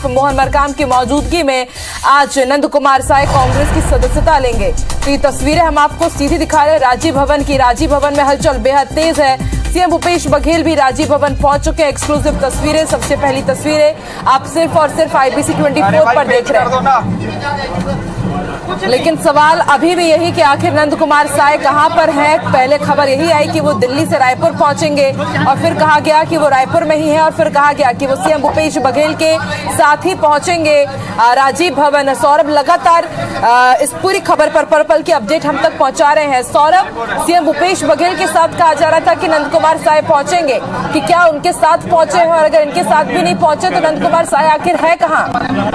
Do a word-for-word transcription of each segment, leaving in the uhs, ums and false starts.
मोहन मरकाम की मौजूदगी में आज नंद कुमार साय कांग्रेस की सदस्यता लेंगे। तो ये तस्वीरें हम आपको सीधी दिखा रहे हैं राजीव भवन की। राजीव भवन में हलचल बेहद तेज है। सीएम भूपेश बघेल भी राजीव भवन पहुंच चुके हैं। एक्सक्लूसिव तस्वीरें, सबसे पहली तस्वीरें आप सिर्फ और सिर्फ आईबीसी चौबीस पर देख रहे हैं। लेकिन सवाल अभी भी यही कि आखिर नंद कुमार साय कहां पर हैं। पहले खबर यही आई कि वो दिल्ली से रायपुर पहुंचेंगे और फिर कहा गया कि वो रायपुर में ही है और फिर कहा गया कि वो सीएम भूपेश बघेल के साथ ही पहुंचेंगे राजीव भवन। सौरभ लगातार इस पूरी खबर पर पल पल की अपडेट हम तक पहुंचा रहे हैं। सौरभ, सीएम भूपेश बघेल के साथ कहा जा रहा था कि नंद कुमार साय पहुंचेंगे, कि क्या उनके साथ पहुंचे हैं और अगर इनके साथ भी नहीं पहुंचे तो नंद कुमार साय आखिर है कहां?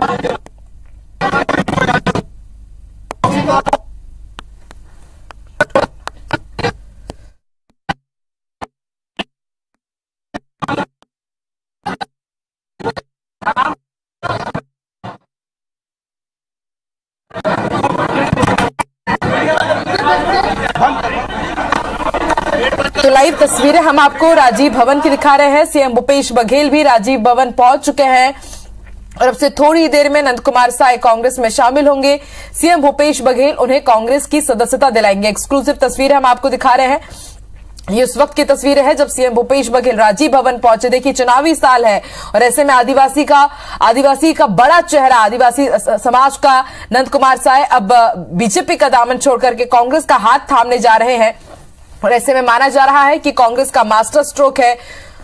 तो लाइव तस्वीरें हम आपको राजीव भवन की दिखा रहे हैं। सीएम भूपेश बघेल भी राजीव भवन पहुंच चुके हैं और अब से थोड़ी देर में नंद कुमार साय कांग्रेस में शामिल होंगे। सीएम भूपेश बघेल उन्हें कांग्रेस की सदस्यता दिलाएंगे। एक्सक्लूसिव तस्वीरें हम आपको दिखा रहे हैं। ये उस वक्त की तस्वीरें हैं जब सीएम भूपेश बघेल राजीव भवन पहुंचे। देखिए, चुनावी साल है और ऐसे में आदिवासी का आदिवासी का बड़ा चेहरा, आदिवासी समाज का नंद कुमार साय अब बीजेपी का दामन छोड़ करके कांग्रेस का हाथ थामने जा रहे हैं और ऐसे में माना जा रहा है कि कांग्रेस का मास्टर स्ट्रोक है।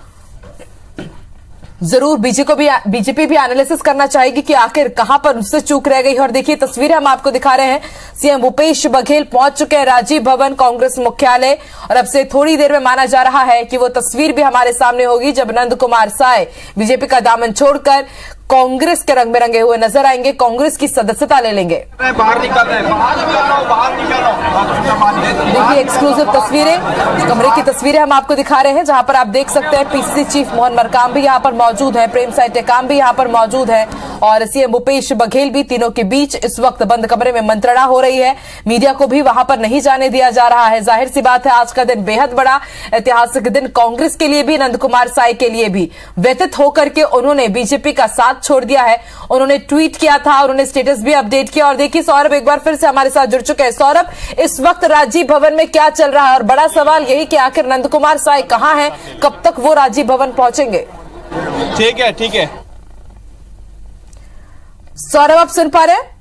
जरूर बीजेपी को भी बीजेपी भी एनालिसिस करना चाहेगी कि आखिर कहां पर उससे चूक रह गई है। और देखिए, तस्वीरें हम आपको दिखा रहे हैं। सीएम भूपेश बघेल पहुंच चुके हैं राजीव भवन कांग्रेस मुख्यालय और अब से थोड़ी देर में माना जा रहा है कि वो तस्वीर भी हमारे सामने होगी जब नंद कुमार साय बीजेपी का दामन छोड़कर कांग्रेस के रंग में रंगे हुए नजर आएंगे, कांग्रेस की सदस्यता ले लेंगे। बाहर निकल रहे हैं, बाहर निकल रहे हैं। देखिए, एक्सक्लूसिव तस्वीरें, कमरे की तस्वीरें हम आपको दिखा रहे हैं जहां पर आप देख सकते हैं पीसीसी चीफ मोहन मरकाम भी यहां पर मौजूद है, प्रेम साय टेकाम भी यहां पर मौजूद है और सीएम भूपेश बघेल भी। तीनों के बीच इस वक्त बंद कमरे में मंत्रणा हो रही है। मीडिया को भी वहां पर नहीं जाने दिया जा रहा है। जाहिर सी बात है, आज का दिन बेहद बड़ा ऐतिहासिक दिन कांग्रेस के लिए भी, नंद कुमार साय के लिए भी। व्यथित होकर के उन्होंने बीजेपी का साथ छोड़ दिया है। उन्होंने ट्वीट किया था, उन्होंने स्टेटस भी अपडेट किया। और देखिए, सौरभ एक बार फिर से हमारे साथ जुड़ चुके हैं। सौरभ, इस वक्त राजीव भवन में क्या चल रहा है और बड़ा सवाल यही कि आखिर नंद कुमार साय कहां हैं, कब तक वो राजीव भवन पहुंचेंगे? ठीक है, ठीक है सौरभ, आप सुन पा रहे हैं?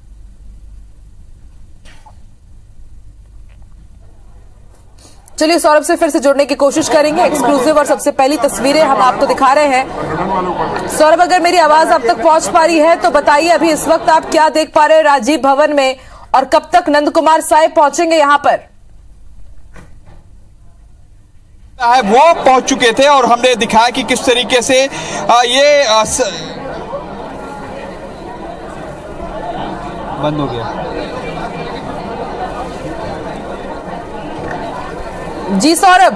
चलिए सौरभ से फिर से जुड़ने की कोशिश करेंगे। एक्सक्लूसिव और सबसे पहली तस्वीरें हम आपको दिखा रहे हैं। सौरभ, अगर मेरी आवाज आप तक पहुंच पा रही है तो बताइए, अभी इस वक्त आप क्या देख पा रहे हैं राजीव भवन में और कब तक नंद कुमार साय पहुंचेंगे यहां पर? वो पहुंच चुके थे और हमने दिखाया कि किस तरीके से आ, ये आ, स... बंद हो गया। जी सौरभ।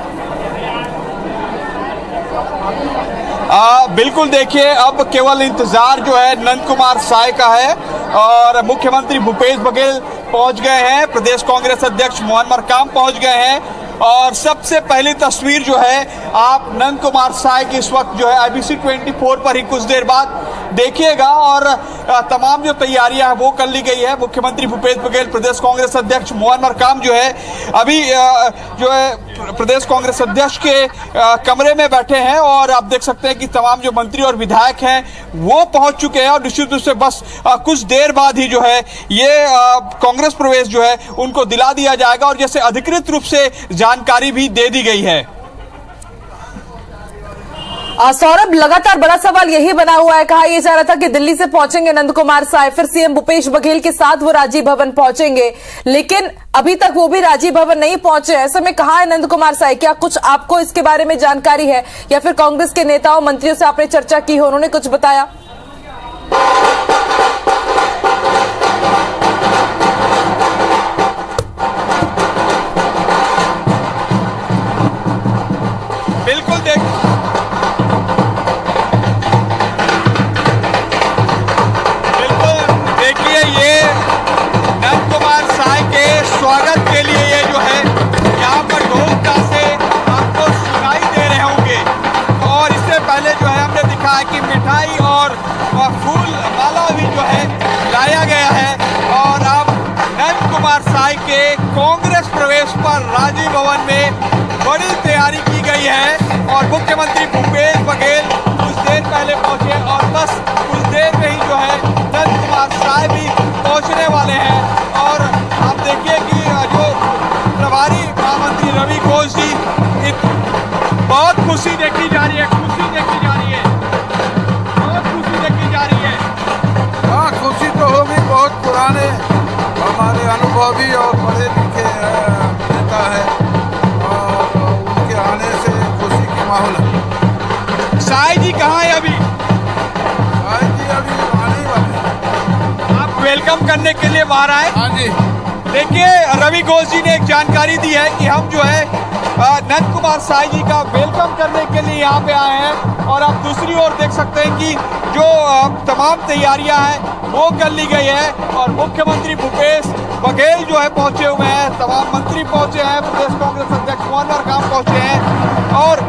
आ, बिल्कुल, देखिए, अब केवल इंतजार जो है नंद कुमार साय का है और मुख्यमंत्री भूपेश बघेल पहुंच गए हैं, प्रदेश कांग्रेस अध्यक्ष मोहन मरकाम पहुंच गए हैं और सबसे पहली तस्वीर जो है आप नंद कुमार साय की इस वक्त जो है आईबीसी चौबीस पर ही कुछ देर बाद देखिएगा और तमाम जो तैयारियां हैं वो कर ली गई है। मुख्यमंत्री भूपेश बघेल, प्रदेश कांग्रेस अध्यक्ष मोहन मरकाम जो है अभी जो है प्रदेश कांग्रेस अध्यक्ष के कमरे में बैठे हैं और आप देख सकते हैं कि तमाम जो मंत्री और विधायक हैं वो पहुंच चुके हैं और निश्चित रूप से बस कुछ देर बाद ही जो है ये कांग्रेस प्रवेश जो है उनको दिला दिया जाएगा और जैसे अधिकृत रूप से जानकारी भी दे दी गई है। सौरभ, लगातार बड़ा सवाल यही बना हुआ है। कहा यह जा रहा था कि दिल्ली से पहुंचेंगे नंद कुमार साय, फिर सीएम भूपेश बघेल के साथ वो राजीव भवन पहुंचेंगे, लेकिन अभी तक वो भी राजीव भवन नहीं पहुंचे। ऐसे में कहां है नंद कुमार साय? क्या कुछ आपको इसके बारे में जानकारी है या फिर कांग्रेस के नेताओं मंत्रियों से आपने चर्चा की हो, उन्होंने कुछ बताया? बिल्कुल, देख स्वागत के लिए ये जो है यहाँ पर ढोल ताशे आपको सुनाई दे रहे होंगे और इससे पहले जो है हमने दिखाया कि मिठाई और राजीव भवन में बड़ी तैयारी की गई है और मुख्यमंत्री भूपेश बघेल कुछ देर पहले पहुंचे और बस कुछ देर में ही जो है नंद कुमार साय भी पहुंचने वाले हैं। और आप देखिए कि जो प्रभारी महामंत्री रवि घोष जी, बहुत खुशी देखी जा रही है, खुशी देखी जा रही है, बहुत खुशी देखी जा रही है। हाँ, खुशी तो होगी, बहुत पुराने हमारे अनुभवी और पढ़े लिखे नेता है और उनके आने से खुशी की माहौल है। साय जी कहाँ है अभी? साय जी अभी आने वाले हैं। आप वेलकम करने के लिए बाहर आए? हाँ जी। देखिए, रवि घोष जी ने एक जानकारी दी है कि हम जो है नंद कुमार साय जी का वेलकम करने के लिए यहाँ पे आए हैं। और आप दूसरी ओर देख सकते हैं कि जो तमाम तैयारियां हैं वो कर ली गई है और मुख्यमंत्री भूपेश बघेल जो है पहुंचे हुए हैं, तमाम मंत्री पहुंचे हैं, प्रदेश कांग्रेस अध्यक्ष मोहन मरकाम पहुंचे हैं और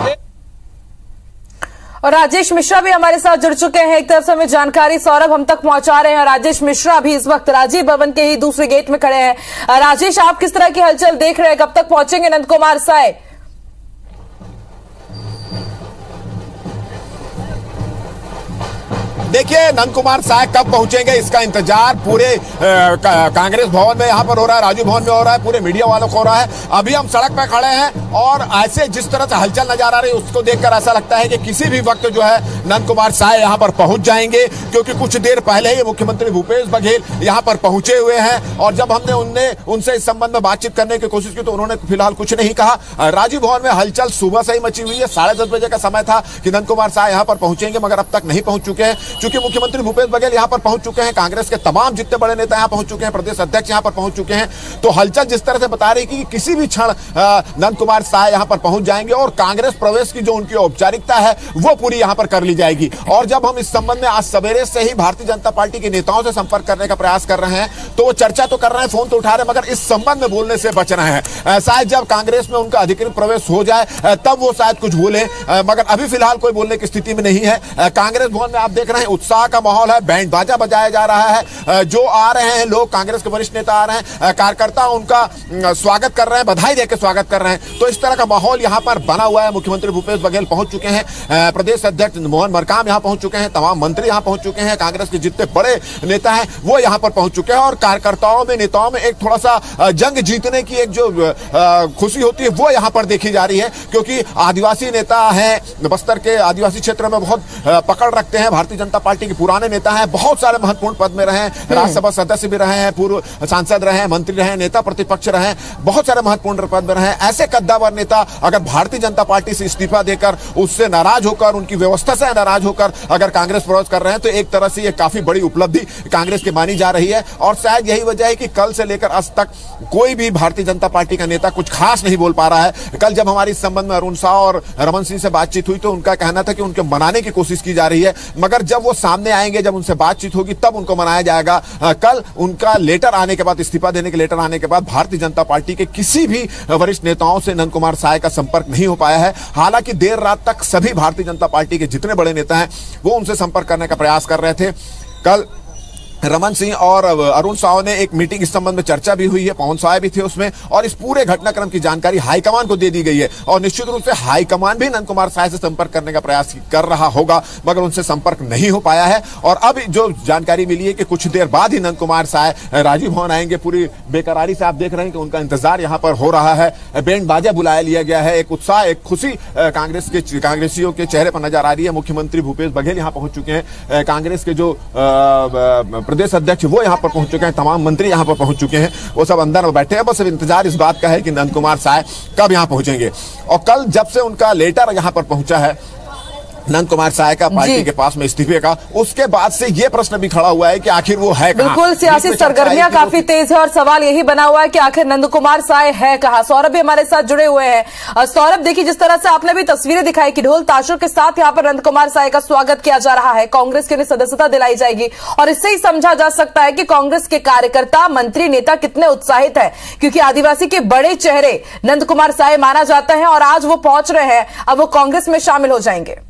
और राजेश मिश्रा भी हमारे साथ जुड़ चुके हैं। एक तरफ से हमें जानकारी सौरभ हम तक पहुंचा रहे हैं और राजेश मिश्रा भी इस वक्त राजीव भवन के ही दूसरे गेट में खड़े हैं। राजेश, आप किस तरह की हलचल देख रहे हैं? कब तक पहुंचेंगे नंद कुमार साय? देखिए, नंद कुमार साय कब पहुंचेंगे इसका इंतजार पूरे कांग्रेस भवन में यहाँ पर हो रहा है, राजीव भवन में हो रहा है, पूरे मीडिया वालों को हो रहा है। अभी हम सड़क पर खड़े हैं और ऐसे जिस तरह से हलचल नजर आ रही है उसको देखकर ऐसा लगता है कि किसी भी वक्त जो है नंद कुमार साय यहाँ पर पहुंच जाएंगे, क्योंकि कुछ देर पहले ही मुख्यमंत्री भूपेश बघेल यहाँ पर पहुंचे हुए हैं। और जब हमने उनने उनसे इस संबंध में बातचीत करने की कोशिश की तो उन्होंने फिलहाल कुछ नहीं कहा। राजीव भवन में हलचल सुबह से ही मची हुई है। साढ़े दस बजे का समय था कि नंद कुमार साय यहाँ पर पहुंचेंगे, मगर अब तक नहीं पहुंच चुके हैं। चूंकि मुख्यमंत्री भूपेश बघेल यहां पर पहुंच चुके हैं, कांग्रेस के तमाम जितने बड़े नेता यहां पहुंच चुके हैं, प्रदेश अध्यक्ष यहां पर पहुंच चुके हैं, तो हलचल जिस तरह से बता रही कि किसी भी क्षण नंद कुमार साय यहां पर पहुंच जाएंगे और कांग्रेस प्रवेश की जो उनकी औपचारिकता है वो पूरी यहां पर कर ली जाएगी। और जब हम इस संबंध में आज सवेरे से ही भारतीय जनता पार्टी के नेताओं से संपर्क करने का प्रयास कर रहे हैं तो वो चर्चा तो कर रहे हैं, फोन तो उठा रहे हैं, मगर इस संबंध में बोलने से बच रहे हैं। शायद जब कांग्रेस में उनका अधिकृत प्रवेश हो जाए तब वो शायद कुछ बोले, मगर अभी फिलहाल कोई बोलने की स्थिति में नहीं है। कांग्रेस भवन में आप देख रहे हैं उत्साह का माहौल है, बैंड बाजा बजाया जा रहा है, जो आ रहे हैं लोग, कांग्रेस के वरिष्ठ नेता आ रहे हैं, कार्यकर्ता उनका स्वागत कर रहे हैं, बधाई देकर स्वागत कर रहे हैं। तो इस तरह का माहौल यहां पर बना हुआ है। मुख्यमंत्री भूपेश बघेल पहुंच चुके हैं, प्रदेश अध्यक्ष मोहन मरकाम यहां पहुंच चुके हैं, तमाम मंत्री यहां पहुंच चुके हैं, कांग्रेस के जितने बड़े नेता हैं वो यहां पर पहुंच चुके हैं। और कार्यकर्ताओं में, नेताओं में एक थोड़ा सा जंग जीतने की एक जो खुशी होती है वो यहां पर देखी जा रही है, क्योंकि आदिवासी नेता हैं, बस्तर के आदिवासी क्षेत्र में बहुत पकड़ रखते हैं, भारतीय जनता पार्टी के पुराने नेता हैं, बहुत सारे महत्वपूर्ण पद में रहे, राज्यसभा सदस्य भी रहे हैं, पूर्व सांसद रहे, मंत्री रहे, नेता प्रतिपक्ष रहे, बहुत सारे महत्वपूर्ण पद में रहे। ऐसे कद्दावर नेता अगर भारतीय जनता पार्टी से इस्तीफा देकर, उससे नाराज होकर, उनकी व्यवस्था से नाराज होकर अगर कांग्रेस प्रवेश कर रहे हैं तो एक तरह से यह काफी बड़ी उपलब्धि कांग्रेस की मानी जा रही है। और शायद यही वजह है कि कल से लेकर आज तक कोई भी भारतीय जनता पार्टी का नेता कुछ खास नहीं बोल पा रहा है। कल जब हमारी इस संबंध में अरुण साह और रमन सिंह से बातचीत हुई तो उनका कहना था कि उनके मनाने की कोशिश की जा रही है, मगर जब वो सामने आएंगे, जब उनसे बातचीत होगी तब उनको मनाया जाएगा। कल उनका लेटर आने के बाद, इस्तीफा देने के लेटर आने के बाद भारतीय जनता पार्टी के किसी भी वरिष्ठ नेताओं से नंद कुमार साय का संपर्क नहीं हो पाया है। हालांकि देर रात तक सभी भारतीय जनता पार्टी के जितने बड़े नेता हैं वो उनसे संपर्क करने का प्रयास कर रहे थे। कल रमन सिंह और अरुण साव ने एक मीटिंग इस संबंध में चर्चा भी हुई है, पवन साय भी थे उसमें, और इस पूरे घटनाक्रम की जानकारी हाईकमान को दे दी गई है। और निश्चित रूप से हाईकमान भी नंद कुमार साय से संपर्क करने का प्रयास कर रहा होगा, मगर उनसे संपर्क नहीं हो पाया है। और अब जो जानकारी मिली है कि कुछ देर बाद ही नंद कुमार साय राजीव भवन आएंगे। पूरी बेकरारी से आप देख रहे हैं कि उनका इंतजार यहाँ पर हो रहा है, बैंड बाजा बुलाया लिया गया है, एक उत्साह, एक खुशी कांग्रेस के कांग्रेसियों के चेहरे पर नजर आ रही है। मुख्यमंत्री भूपेश बघेल यहाँ पहुंच चुके हैं, कांग्रेस के जो प्रदेश अध्यक्ष वो यहां पर पहुंच चुके हैं, तमाम मंत्री यहां पर पहुंच चुके हैं, वो सब अंदर में बैठे हैं। बस इंतजार इस बात का है कि नंद कुमार साय कब यहां पहुंचेंगे। और कल जब से उनका लेटर यहां पर पहुंचा है नंद कुमार साय का पार्टी के पास में इस्तीफे का, उसके बाद से ये प्रश्न भी खड़ा हुआ है कि आखिर वो है कहां। बिल्कुल, सियासी सरगर्मियां काफी तेज है और सवाल यही बना हुआ है कि आखिर नंद कुमार साय है कहां। सौरभ भी हमारे साथ जुड़े हुए हैं। सौरभ, देखिए जिस तरह से आपने भी तस्वीरें दिखाई कि ढोल ताशों के साथ यहाँ पर नंद कुमार साय का स्वागत किया जा रहा है, कांग्रेस की उन्हें सदस्यता दिलाई जाएगी, और इससे ही समझा जा सकता है कि कांग्रेस के कार्यकर्ता, मंत्री, नेता कितने उत्साहित है, क्योंकि आदिवासी के बड़े चेहरे नंद कुमार साय माना जाता है और आज वो पहुंच रहे हैं, अब वो कांग्रेस में शामिल हो जाएंगे।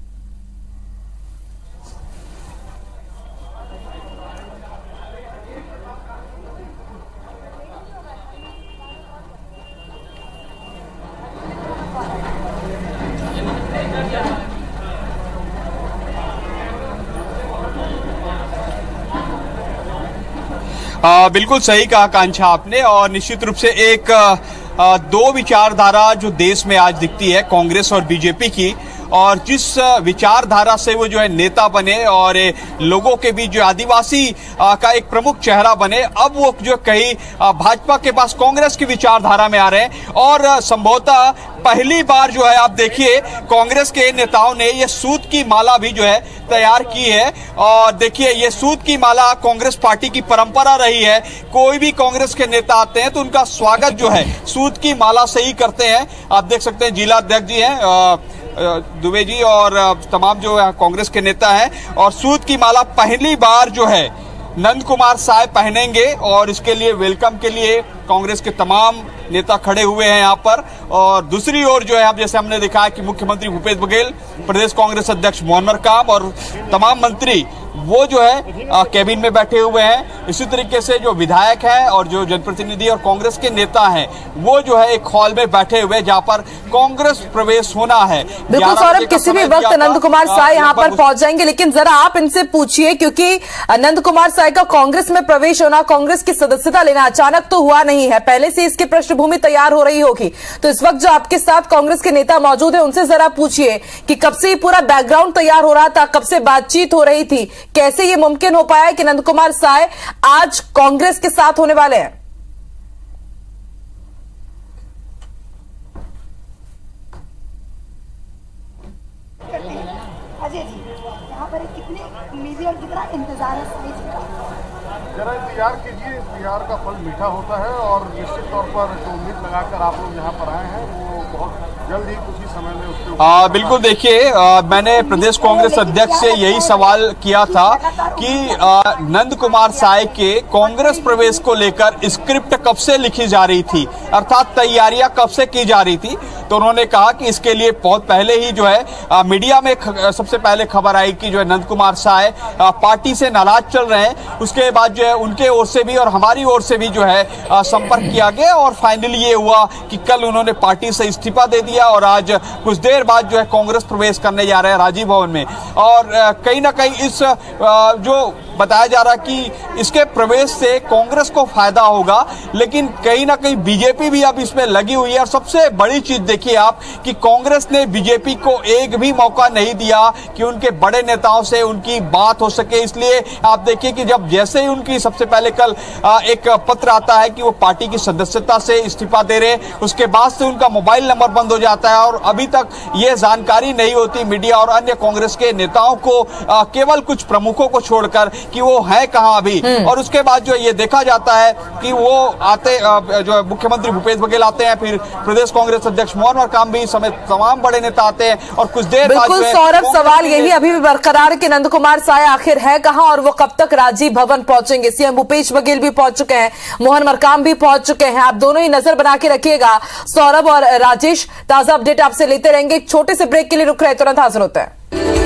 आ, बिल्कुल सही कहा कांक्षा आपने, और निश्चित रूप से एक आ, दो विचारधारा जो देश में आज दिखती है, कांग्रेस और बीजेपी की, और जिस विचारधारा से वो जो है नेता बने और लोगों के बीच जो आदिवासी का एक प्रमुख चेहरा बने, अब वो जो कहीं भाजपा के पास कांग्रेस की विचारधारा में आ रहे हैं। और संभवतः पहली बार जो है आप देखिए कांग्रेस के नेताओं ने ये सूत की माला भी जो है तैयार की है, और देखिए ये सूत की माला कांग्रेस पार्टी की परंपरा रही है। कोई भी कांग्रेस के नेता आते हैं तो उनका स्वागत जो है सूत की माला से ही करते हैं। आप देख सकते हैं जिला अध्यक्ष जी हैं दुबे जी और तमाम जो कांग्रेस के नेता हैं, और सूत की माला पहली बार जो है नंद कुमार साय पहनेंगे, और इसके लिए वेलकम के लिए कांग्रेस के तमाम नेता खड़े हुए हैं यहाँ पर। और दूसरी ओर जो है अब जैसे हमने देखा है कि मुख्यमंत्री भूपेश बघेल, प्रदेश कांग्रेस अध्यक्ष मोहन मरकाम और तमाम मंत्री वो जो है कैबिन में बैठे हुए हैं। इसी तरीके से जो विधायक हैं और जो जनप्रतिनिधि और कांग्रेस के नेता हैं वो जो है एक हॉल में बैठे हुए जहां पर कांग्रेस प्रवेश होना है। बिल्कुल सौरभ, किसी भी वक्त नंद कुमार साय यहाँ पर पहुंच जाएंगे, लेकिन जरा आप इनसे पूछिए, क्योंकि नंद कुमार साय का कांग्रेस में प्रवेश होना, कांग्रेस की सदस्यता लेना अचानक तो हुआ नहीं है, पहले से इसकी पृष्ठभूमि तैयार हो रही होगी। तो इस वक्त जो आपके साथ कांग्रेस के नेता मौजूद है उनसे जरा पूछिए कि कब से पूरा बैकग्राउंड तैयार हो रहा था, कब से बातचीत हो रही थी, कैसे ये मुमकिन हो पाया कि नंद कुमार साय आज कांग्रेस के साथ होने वाले हैं? अजय जी, यहाँ पर कितनी उम्मीदें और कितना इंतजार है साइज का? जरा इंतजार कीजिए, इंतजार का फल मीठा होता है, और निश्चित तौर पर जो उम्मीद लगाकर आप लोग यहाँ पर आए हैं वो बहुत जल्द ही कुछ ही समय में उसके आ, बिल्कुल देखिए, मैंने प्रदेश कांग्रेस अध्यक्ष से यही सवाल किया था कि आ, नंद कुमार साय के कांग्रेस प्रवेश को लेकर स्क्रिप्ट कब से लिखी जा रही थी, अर्थात तैयारियां कब से की जा रही थी। तो उन्होंने कहा कि इसके लिए बहुत पहले ही जो है आ, मीडिया में ख, सबसे पहले खबर आई कि जो है नंद कुमार साय पार्टी से नाराज चल रहे हैं। उसके बाद जो है उनके ओर से भी और हमारी ओर से भी जो है आ, संपर्क किया गया, और फाइनली ये हुआ कि कल उन्होंने पार्टी से इस्तीफा दे दिया और आज कुछ देर बाद जो है कांग्रेस प्रवेश करने जा रहे हैं राजीव भवन में। और कहीं ना कहीं इस जो बताया जा रहा कि इसके प्रवेश से कांग्रेस को फायदा होगा, लेकिन कहीं ना कहीं बीजेपी भी अब इसमें लगी हुई है। और सबसे बड़ी चीज देखिए आप कि कांग्रेस ने बीजेपी को एक भी मौका नहीं दिया कि उनके बड़े नेताओं से उनकी बात हो सके। इसलिए आप देखिए कि जब जैसे ही उनकी सबसे पहले कल एक पत्र आता है कि वो पार्टी की सदस्यता से इस्तीफा दे रहे, उसके बाद से उनका मोबाइल नंबर बंद हो जाता है, और अभी तक ये जानकारी नहीं होती मीडिया और अन्य कांग्रेस के नेताओं को, केवल कुछ प्रमुखों को छोड़कर, कि वो है कहां अभी। और उसके बाद जो ये देखा जाता है कि वो आते जो मुख्यमंत्री भूपेश बघेल आते हैं, फिर प्रदेश कांग्रेस अध्यक्ष मोहन मरकाम भी समेत तमाम बड़े नेता आते हैं, और कुछ देर बाद बिल्कुल सौरभ, सवाल यही अभी भी बरकरार कि नंद कुमार साय आखिर है कहां और वो कब तक राजीव भवन पहुंचेंगे। सीएम भूपेश बघेल भी पहुंच चुके हैं, मोहन मरकाम भी पहुंच चुके हैं। आप दोनों ही नजर बना के रखिएगा। सौरभ और राजेश, ताजा अपडेट आपसे लेते रहेंगे। एक छोटे से ब्रेक के लिए रुक रहे, तुरंत हाजिर होते हैं।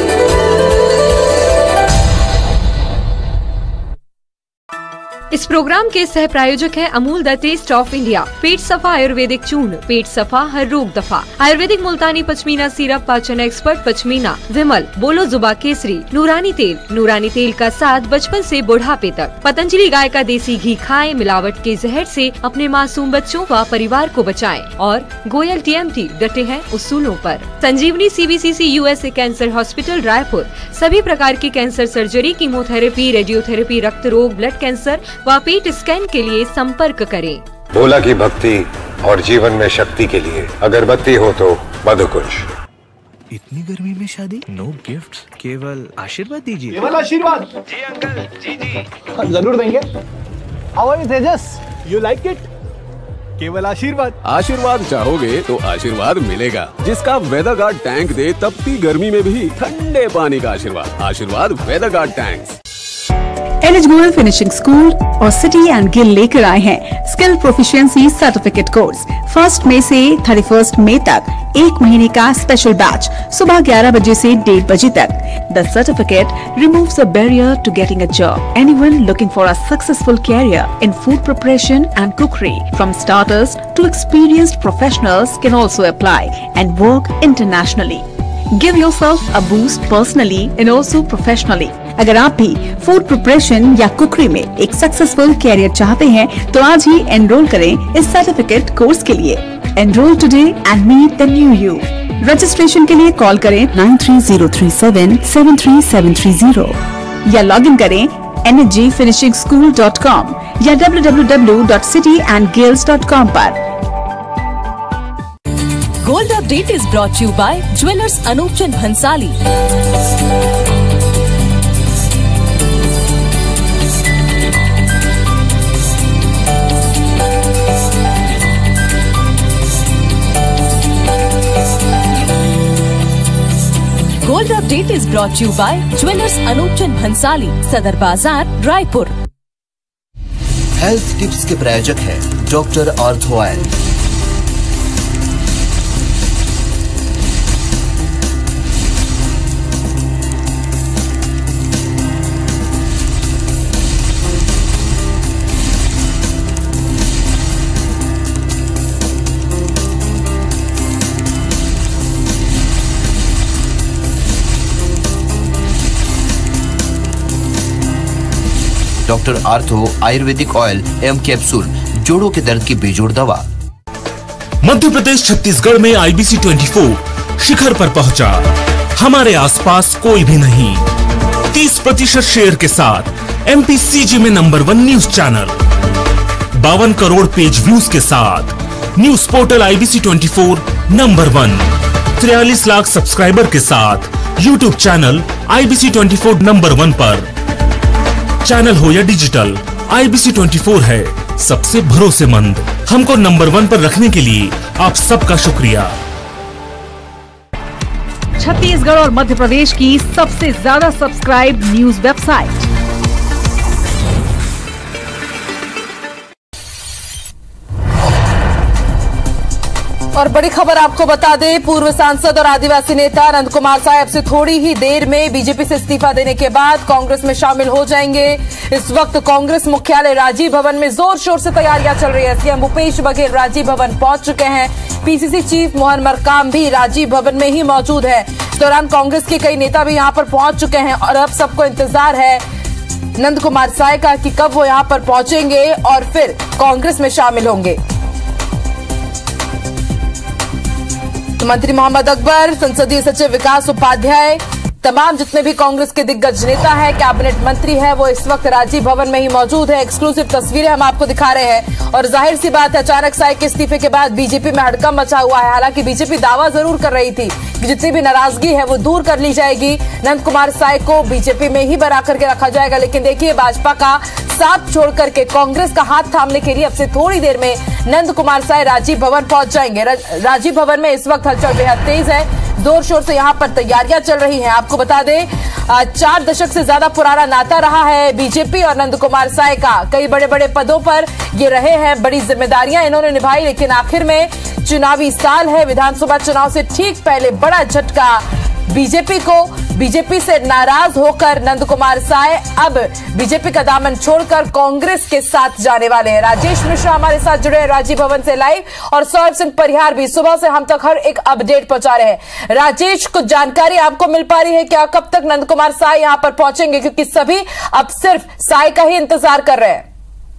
इस प्रोग्राम के सह प्रायोजक हैं Amul the taste of India, Pet Safa ayurvedic चूर्ण, पेट सफा हर रोग दफा, आयुर्वेदिक मुल्तानी पचमीना सिरप, पाचन एक्सपर्ट पचमीना, विमल, बोलो जुबा केसरी, नूरानी तेल, नूरानी तेल का साथ बचपन से बुढ़ापे तक, पतंजलि गाय का देसी घी खाएं, मिलावट के जहर से अपने मासूम बच्चों व परिवार को बचाएं, और गोयल टीएमटी डटे हैं उसूलों पर। Sanjeevani CBCC USA cancer hospital Raipur, सभी प्रकार की कैंसर सर्जरी, कीमोथेरेपी, रेडियोथेरेपी, रक्त रोग, ब्लड कैंसर व पेट स्कैन के लिए संपर्क करें। भोला की भक्ति और जीवन में शक्ति के लिए अगरबत्ती हो तो मधुकुंज। इतनी गर्मी में शादी, नो गिफ्ट्स, केवल आशीर्वाद दीजिए। केवल आशीर्वाद? जी अंकल, जी जी जरूर देंगे। How are you Tejas? You like it? केवल आशीर्वाद। आशीर्वाद चाहोगे तो आशीर्वाद मिलेगा, जिसका वेदर गार्ड टैंक दे तपती गर्मी में भी ठंडे पानी का आशीर्वाद। Ashirvad weather guard tank. NH Goyal finishing school और सिटी एंड गिल लेकर आए हैं skill proficiency certificate course. First मई से थर्टी फर्स्ट मई तक एक महीने का स्पेशल बैच, सुबह ग्यारह बजे से डेढ़ बजे तक। The certificate removes the barrier to getting a job. Anyone looking for a successful career in food preparation and cookery, from starters to experienced professionals can also apply and work internationally. Give yourself a boost personally and also professionally. अगर आप भी food preparation या कुकरी में एक successful career चाहते हैं तो आज ही एनरोल करें इस सर्टिफिकेट कोर्स के लिए। Enrol today and meet the new you. Registration के लिए कॉल करें nine three zero three seven seven three seven three zero या लॉग इन करें N H G finishing school dot com या W W W dot city and guilds dot com पर। Gold update is brought you by jewellers Anup Chand Bhansali. Gold update is brought you by jewellers Anup Chand Bhansali, Sadar बाजार, Raipur. Health tips के प्रायोजक है doctor ortho oil. Doctor ortho ayurvedic oil एवं capsule, जोड़ों के दर्द की बेजोड़ दवा। मध्य प्रदेश छत्तीसगढ़ में आई बी सी चौबीस शिखर पर पहुंचा। हमारे आसपास कोई भी नहीं। तीस प्रतिशत शेयर के साथ एम पी सी जी में नंबर वन न्यूज चैनल, बावन करोड़ पेज व्यूज के साथ news portal I B C चौबीस नंबर वन, तिरालीस लाख सब्सक्राइबर के साथ YouTube channel I B C चौबीस नंबर वन पर। चैनल हो या डिजिटल, आई बी सी चौबीस है सबसे भरोसेमंद। हमको नंबर वन पर रखने के लिए आप सबका शुक्रिया। छत्तीसगढ़ और मध्य प्रदेश की सबसे ज्यादा सब्सक्राइब न्यूज वेबसाइट। और बड़ी खबर आपको बता दें, पूर्व सांसद और आदिवासी नेता नंद कुमार साहब से थोड़ी ही देर में बीजेपी से इस्तीफा देने के बाद कांग्रेस में शामिल हो जाएंगे। इस वक्त कांग्रेस मुख्यालय राजीव भवन में जोर शोर से तैयारियां चल रही है। सीएम भूपेश बघेल राजीव भवन पहुंच चुके हैं। पीसीसी चीफ मोहन मरकाम भी राजीव भवन में ही मौजूद है। इस दौरान कांग्रेस के कई नेता भी यहां पर पहुंच चुके हैं और अब सबको इंतजार है नंद कुमार साय का कि कब वो यहां पर पहुंचेंगे और फिर कांग्रेस में शामिल होंगे। मंत्री मोहम्मद अकबर, संसदीय सचिव विकास उपाध्याय, तमाम जितने भी कांग्रेस के दिग्गज नेता है, कैबिनेट मंत्री है, वो इस वक्त राजीव भवन में ही मौजूद है। एक्सक्लूसिव तस्वीरें हम आपको दिखा रहे हैं और जाहिर सी बात है, अचानक साय के इस्तीफे के बाद बीजेपी में हड़कंप मचा हुआ है। हालांकि बीजेपी दावा जरूर कर रही थी कि जितनी भी नाराजगी है वो दूर कर ली जाएगी, नंद कुमार साय को बीजेपी में ही बना करके रखा जाएगा। लेकिन देखिए, भाजपा का साथ छोड़ करके कांग्रेस का हाथ थामने के लिए अब से थोड़ी देर में नंद कुमार साय राजीव भवन पहुंच जाएंगे। राजीव भवन में इस वक्त हलचल बेहद तेज है, जोर शोर से यहां पर तैयारियां चल रही हैं। आपको बता दें, चार दशक से ज्यादा पुराना नाता रहा है बीजेपी और नंद कुमार साय का। कई बड़े बड़े पदों पर ये रहे हैं, बड़ी जिम्मेदारियां इन्होंने निभाई, लेकिन आखिर में चुनावी साल है, विधानसभा चुनाव से ठीक पहले बड़ा झटका बीजेपी को। बीजेपी से नाराज होकर नंद कुमार साय अब बीजेपी का दामन छोड़कर कांग्रेस के साथ जाने वाले हैं। राजेश मिश्रा हमारे साथ जुड़े हैं राजीव भवन से लाइव, और सौरभ सिंह परिहार भी सुबह से हम तक हर एक अपडेट पहुंचा रहे हैं। राजेश, कुछ जानकारी आपको मिल पा रही है क्या, कब तक नंद कुमार साय यहां पर पहुंचेंगे, क्योंकि सभी अब सिर्फ साय का ही इंतजार कर रहे हैं।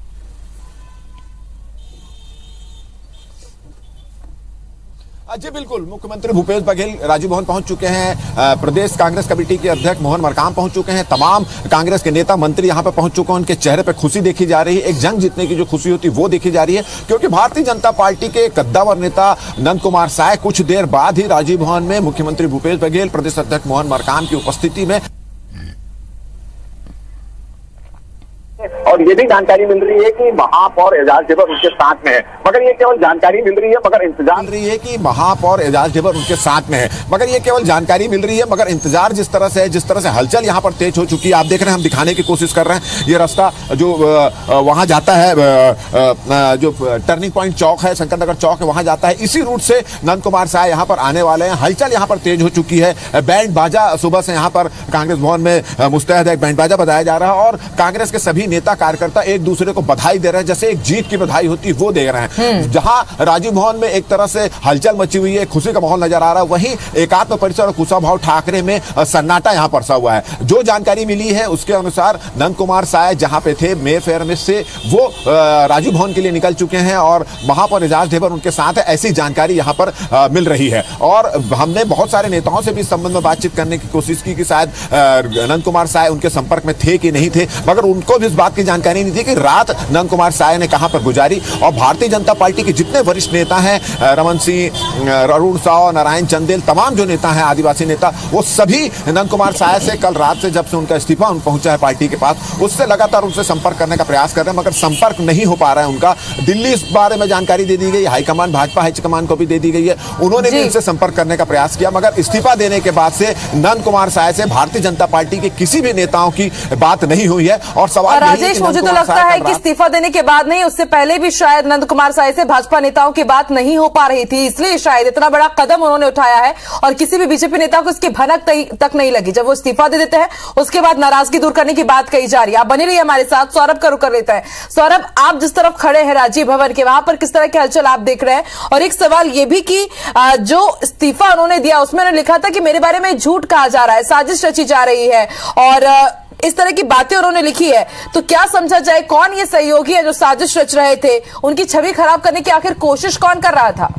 जी बिल्कुल, मुख्यमंत्री भूपेश बघेल राजीव भवन पहुंच चुके हैं। प्रदेश कांग्रेस कमेटी के अध्यक्ष मोहन मरकाम पहुंच चुके हैं। तमाम कांग्रेस के नेता मंत्री यहां पर पहुंच चुके हैं। उनके चेहरे पर खुशी देखी जा रही है, एक जंग जीतने की जो खुशी होती है वो देखी जा रही है, क्योंकि भारतीय जनता पार्टी के कद्दावर नेता नंद कुमार साय कुछ देर बाद ही राजीव भवन में मुख्यमंत्री भूपेश बघेल, प्रदेश अध्यक्ष मोहन मरकाम की उपस्थिति में और ये भी जानकारी मिल रही है कि महापौर एजाज ढेबर उनके साथ में है, मगर ये केवल जानकारी मिल रही है, मगर इंतजार मिल रही है कि महापौर एजाज ढेबर उनके साथ में है, मगर ये केवल जानकारी मिल रही है, मगर इंतजार जिस तरह से है, जिस तरह से हलचल यहाँ पर तेज हो चुकी है, आप देख रहे हैं, हम दिखाने की कोशिश कर रहे हैं। ये रास्ता जो वहां जाता है, जो टर्निंग पॉइंट चौक है, शंकर नगर चौक है, वहां जाता है, इसी रूट से नंद कुमार साय यहाँ पर आने वाले हैं। हलचल यहाँ पर तेज हो चुकी है। बैंड बाजा सुबह से यहाँ पर कांग्रेस भवन में मुस्तैद है, बैंड बाजा बजाया जा रहा है और कांग्रेस के सभी नेता कार्यकर्ता एक दूसरे को बधाई दे रहे हैं, जैसे एक जीत की बधाई होती है वो दे रहे हैं। जहां राजीव भवन में एक तरह से हलचल मची हुई है, खुशी का माहौल नजर आ रहा है, वहीं एकात्म परिसर और कुशाभाऊ ठाकरे में सन्नाटा यहां परसा हुआ है। जो जानकारी मिली है उसके अनुसार नंद कुमार साय जहां पे थे मेयर फेयर में से वो राजीव भवन के लिए निकल चुके हैं और महापौर एजाज ढेबर उनके साथ है, ऐसी जानकारी यहां पर आ, मिल रही है। और हमने बहुत सारे नेताओं से भी इस संबंध में बातचीत करने की कोशिश की कि शायद नंद कुमार साय उनके संपर्क में थे कि नहीं थे, मगर उनको भी इस बात की जानकारी नहीं थी कि रात नंद कुमार साय ने कहां पर गुजारी। और भारतीय जनता पार्टी के जितने वरिष्ठ नेता हैं, रमन सिंह, अरुण साव, नारायण चंदेल, तमाम जो नेता हैं आदिवासी नेता, वो सभी नंद कुमार साय से कल रात से जब से उनका इस्तीफा उन पहुंचा है पार्टी के पास, उससे लगातार उनसे संपर्क करने का प्रयास कर रहे हैं, मगर संपर्क नहीं हो पा रहा है उनका। दिल्ली इस बारे में जानकारी दे दी गई, हाईकमान भाजपा हाईकमान को भी दे दी गई है, उन्होंने भी उनसे संपर्क करने का प्रयास किया, मगर इस्तीफा देने के बाद से नंद कुमार साय से भारतीय जनता पार्टी के किसी भी नेताओं की बात नहीं हुई है। और सवाल राजेश, मुझे तो लगता है कि इस्तीफा देने के बाद नहीं, उससे पहले भी शायद नंद कुमार साय से भाजपा नेताओं की बात नहीं हो पा रही थी, इसलिए शायद इतना बड़ा कदम उन्होंने उठाया है और किसी भी बीजेपी नेता को इसकी भनक तक नहीं लगी। जब वो इस्तीफा दे देते हैं उसके बाद नाराजगी दूर करने की बात कही जा रही है। आप बनी रहिए हमारे साथ, सौरभ का रुख कर लेता है। सौरभ, आप जिस तरफ खड़े हैं राजीव भवन के, वहां पर किस तरह की हलचल आप देख रहे हैं? और एक सवाल ये भी कि जो इस्तीफा उन्होंने दिया उसमें उन्होंने लिखा था कि मेरे बारे में झूठ कहा जा रहा है, साजिश रची जा रही है और इस तरह की बातें उन्होंने लिखी है। तो क्या समझा जाए, कौन ये सहयोगी है जो साजिश रच रहे थे? उनकी छवि खराब करने की आखिर कोशिश कौन कर रहा था?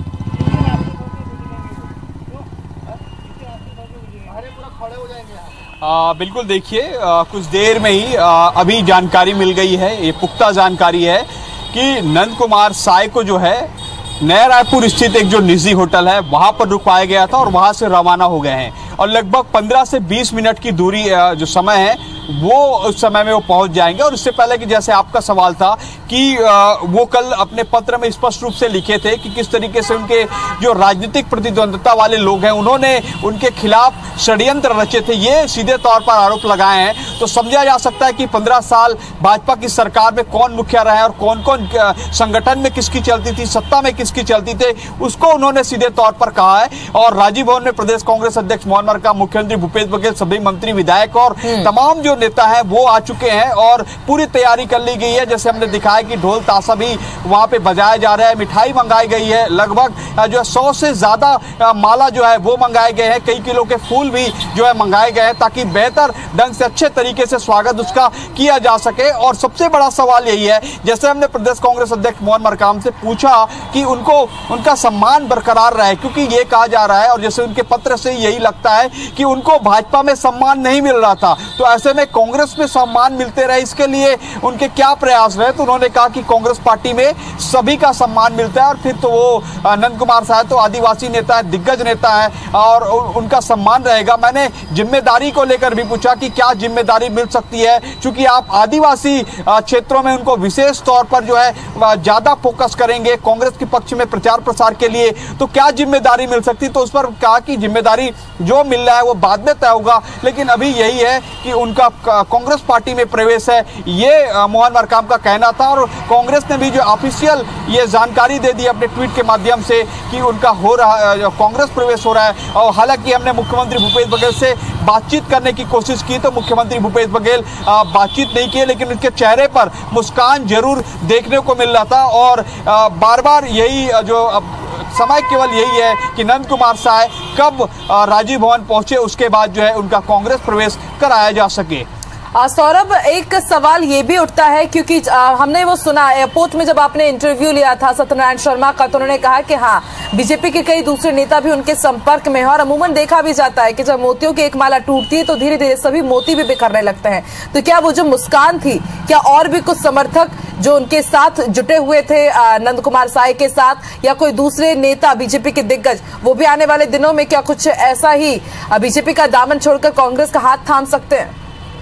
आ, बिल्कुल देखिए, कुछ देर में ही आ, अभी जानकारी मिल गई है, ये पुख्ता जानकारी है कि नंद कुमार साय को जो है नया रायपुर स्थित एक जो निजी होटल है वहां पर रुकवाया गया था और वहां से रवाना हो गए हैं और लगभग पंद्रह से बीस मिनट की दूरी जो समय है वो उस समय में वो पहुंच जाएंगे। और इससे पहले कि जैसे आपका सवाल था कि वो कल अपने पत्र में स्पष्ट रूप से लिखे थे कि किस तरीके से उनके जो राजनीतिक प्रतिद्वंद्विता वाले लोग हैं उन्होंने उनके खिलाफ षड्यंत्र रचे थे, ये सीधे तौर पर आरोप लगाए हैं। तो समझा जा सकता है कि पंद्रह साल भाजपा की सरकार में कौन मुखिया रहे और कौन कौन संगठन में किसकी चलती थी, सत्ता में किसकी चलती थी, उसको उन्होंने सीधे तौर पर कहा है। और राजीव भवन में प्रदेश कांग्रेस अध्यक्ष मोहन मरकाम, मुख्यमंत्री भूपेश बघेल, सभी मंत्री, विधायक और तमाम जो नेता है वो आ चुके हैं और पूरी तैयारी कर ली गई है। जैसे हमने दिखाया कि ढोल ताशा भी वहां पे बजाया जा रहा है, मिठाई मंगाई गई है, लगभग जो है सौ से ज्यादा माला जो है वो मंगाए गए हैं, कई किलो के फूल भी जो है मंगाए गए हैं ताकि बेहतर ढंग से अच्छे तरीके से स्वागत उसका किया जा सके। और सबसे बड़ा सवाल यही है, जैसे हमने प्रदेश कांग्रेस अध्यक्ष मोहन मरकाम से पूछा कि उनको उनका सम्मान बरकरार रहे, क्योंकि ये कहा जा रहा है और जैसे उनके पत्र से यही लगता है कि उनको भाजपा में सम्मान नहीं मिल रहा था, तो ऐसे में कांग्रेस में सम्मान मिलते रहे, इसके लिए उनके क्या प्रयास रहे। तो उन्होंने कहा कि कांग्रेस पार्टी में सभी का सम्मान मिलता है और फिर तो वो नंद कुमार साय तो आदिवासी नेता है, दिग्गज नेता है और उनका सम्मान रहेगा। मैंने जिम्मेदारी को लेकर भी पूछा कि क्या जिम्मेदारी मिल सकती है, क्योंकि आप आदिवासी क्षेत्रों में उनको विशेष तौर पर जो है ज्यादा फोकस करेंगे कांग्रेस के पक्ष में प्रचार प्रसार के लिए, तो क्या जिम्मेदारी मिल सकती। तो उस पर कहा कि जिम्मेदारी जो मिल रहा है वो बाद में तय होगा, लेकिन अभी यही है कि उनका कांग्रेस पार्टी में प्रवेश है, ये मोहन मरकाम का कहना था। और कांग्रेस ने भी जो ऑफिशियल ये जानकारी दे दी अपने ट्वीट के माध्यम से कि उनका हो रहा है, कांग्रेस प्रवेश हो रहा है। और हालांकि हमने मुख्यमंत्री भूपेश बघेल से बातचीत करने की कोशिश की तो मुख्यमंत्री भूपेश बघेल बातचीत नहीं किए, लेकिन उनके चेहरे पर मुस्कान जरूर देखने को मिल रहा था। और बार बार यही जो समय केवल यही है कि नंद कुमार साय कब राजीव भवन पहुंचे, उसके बाद जो है उनका कांग्रेस प्रवेश कराया जा सके। सौरभ, एक सवाल ये भी उठता है क्योंकि आ, हमने वो सुना एयरपोर्ट में जब आपने इंटरव्यू लिया था सत्यनारायण शर्मा का, तो उन्होंने कहा कि हाँ बीजेपी के कई दूसरे नेता भी उनके संपर्क में हैं और अमूमन देखा भी जाता है कि जब मोतियों की एक माला टूटती है तो धीरे धीरे सभी मोती भी बिखरने लगते हैं। तो क्या वो जो मुस्कान थी, क्या और भी कुछ समर्थक जो उनके साथ जुटे हुए थे नंद कुमार साय के साथ, या कोई दूसरे नेता बीजेपी के दिग्गज, वो भी आने वाले दिनों में क्या कुछ ऐसा ही बीजेपी का दामन छोड़कर कांग्रेस का हाथ थाम सकते हैं?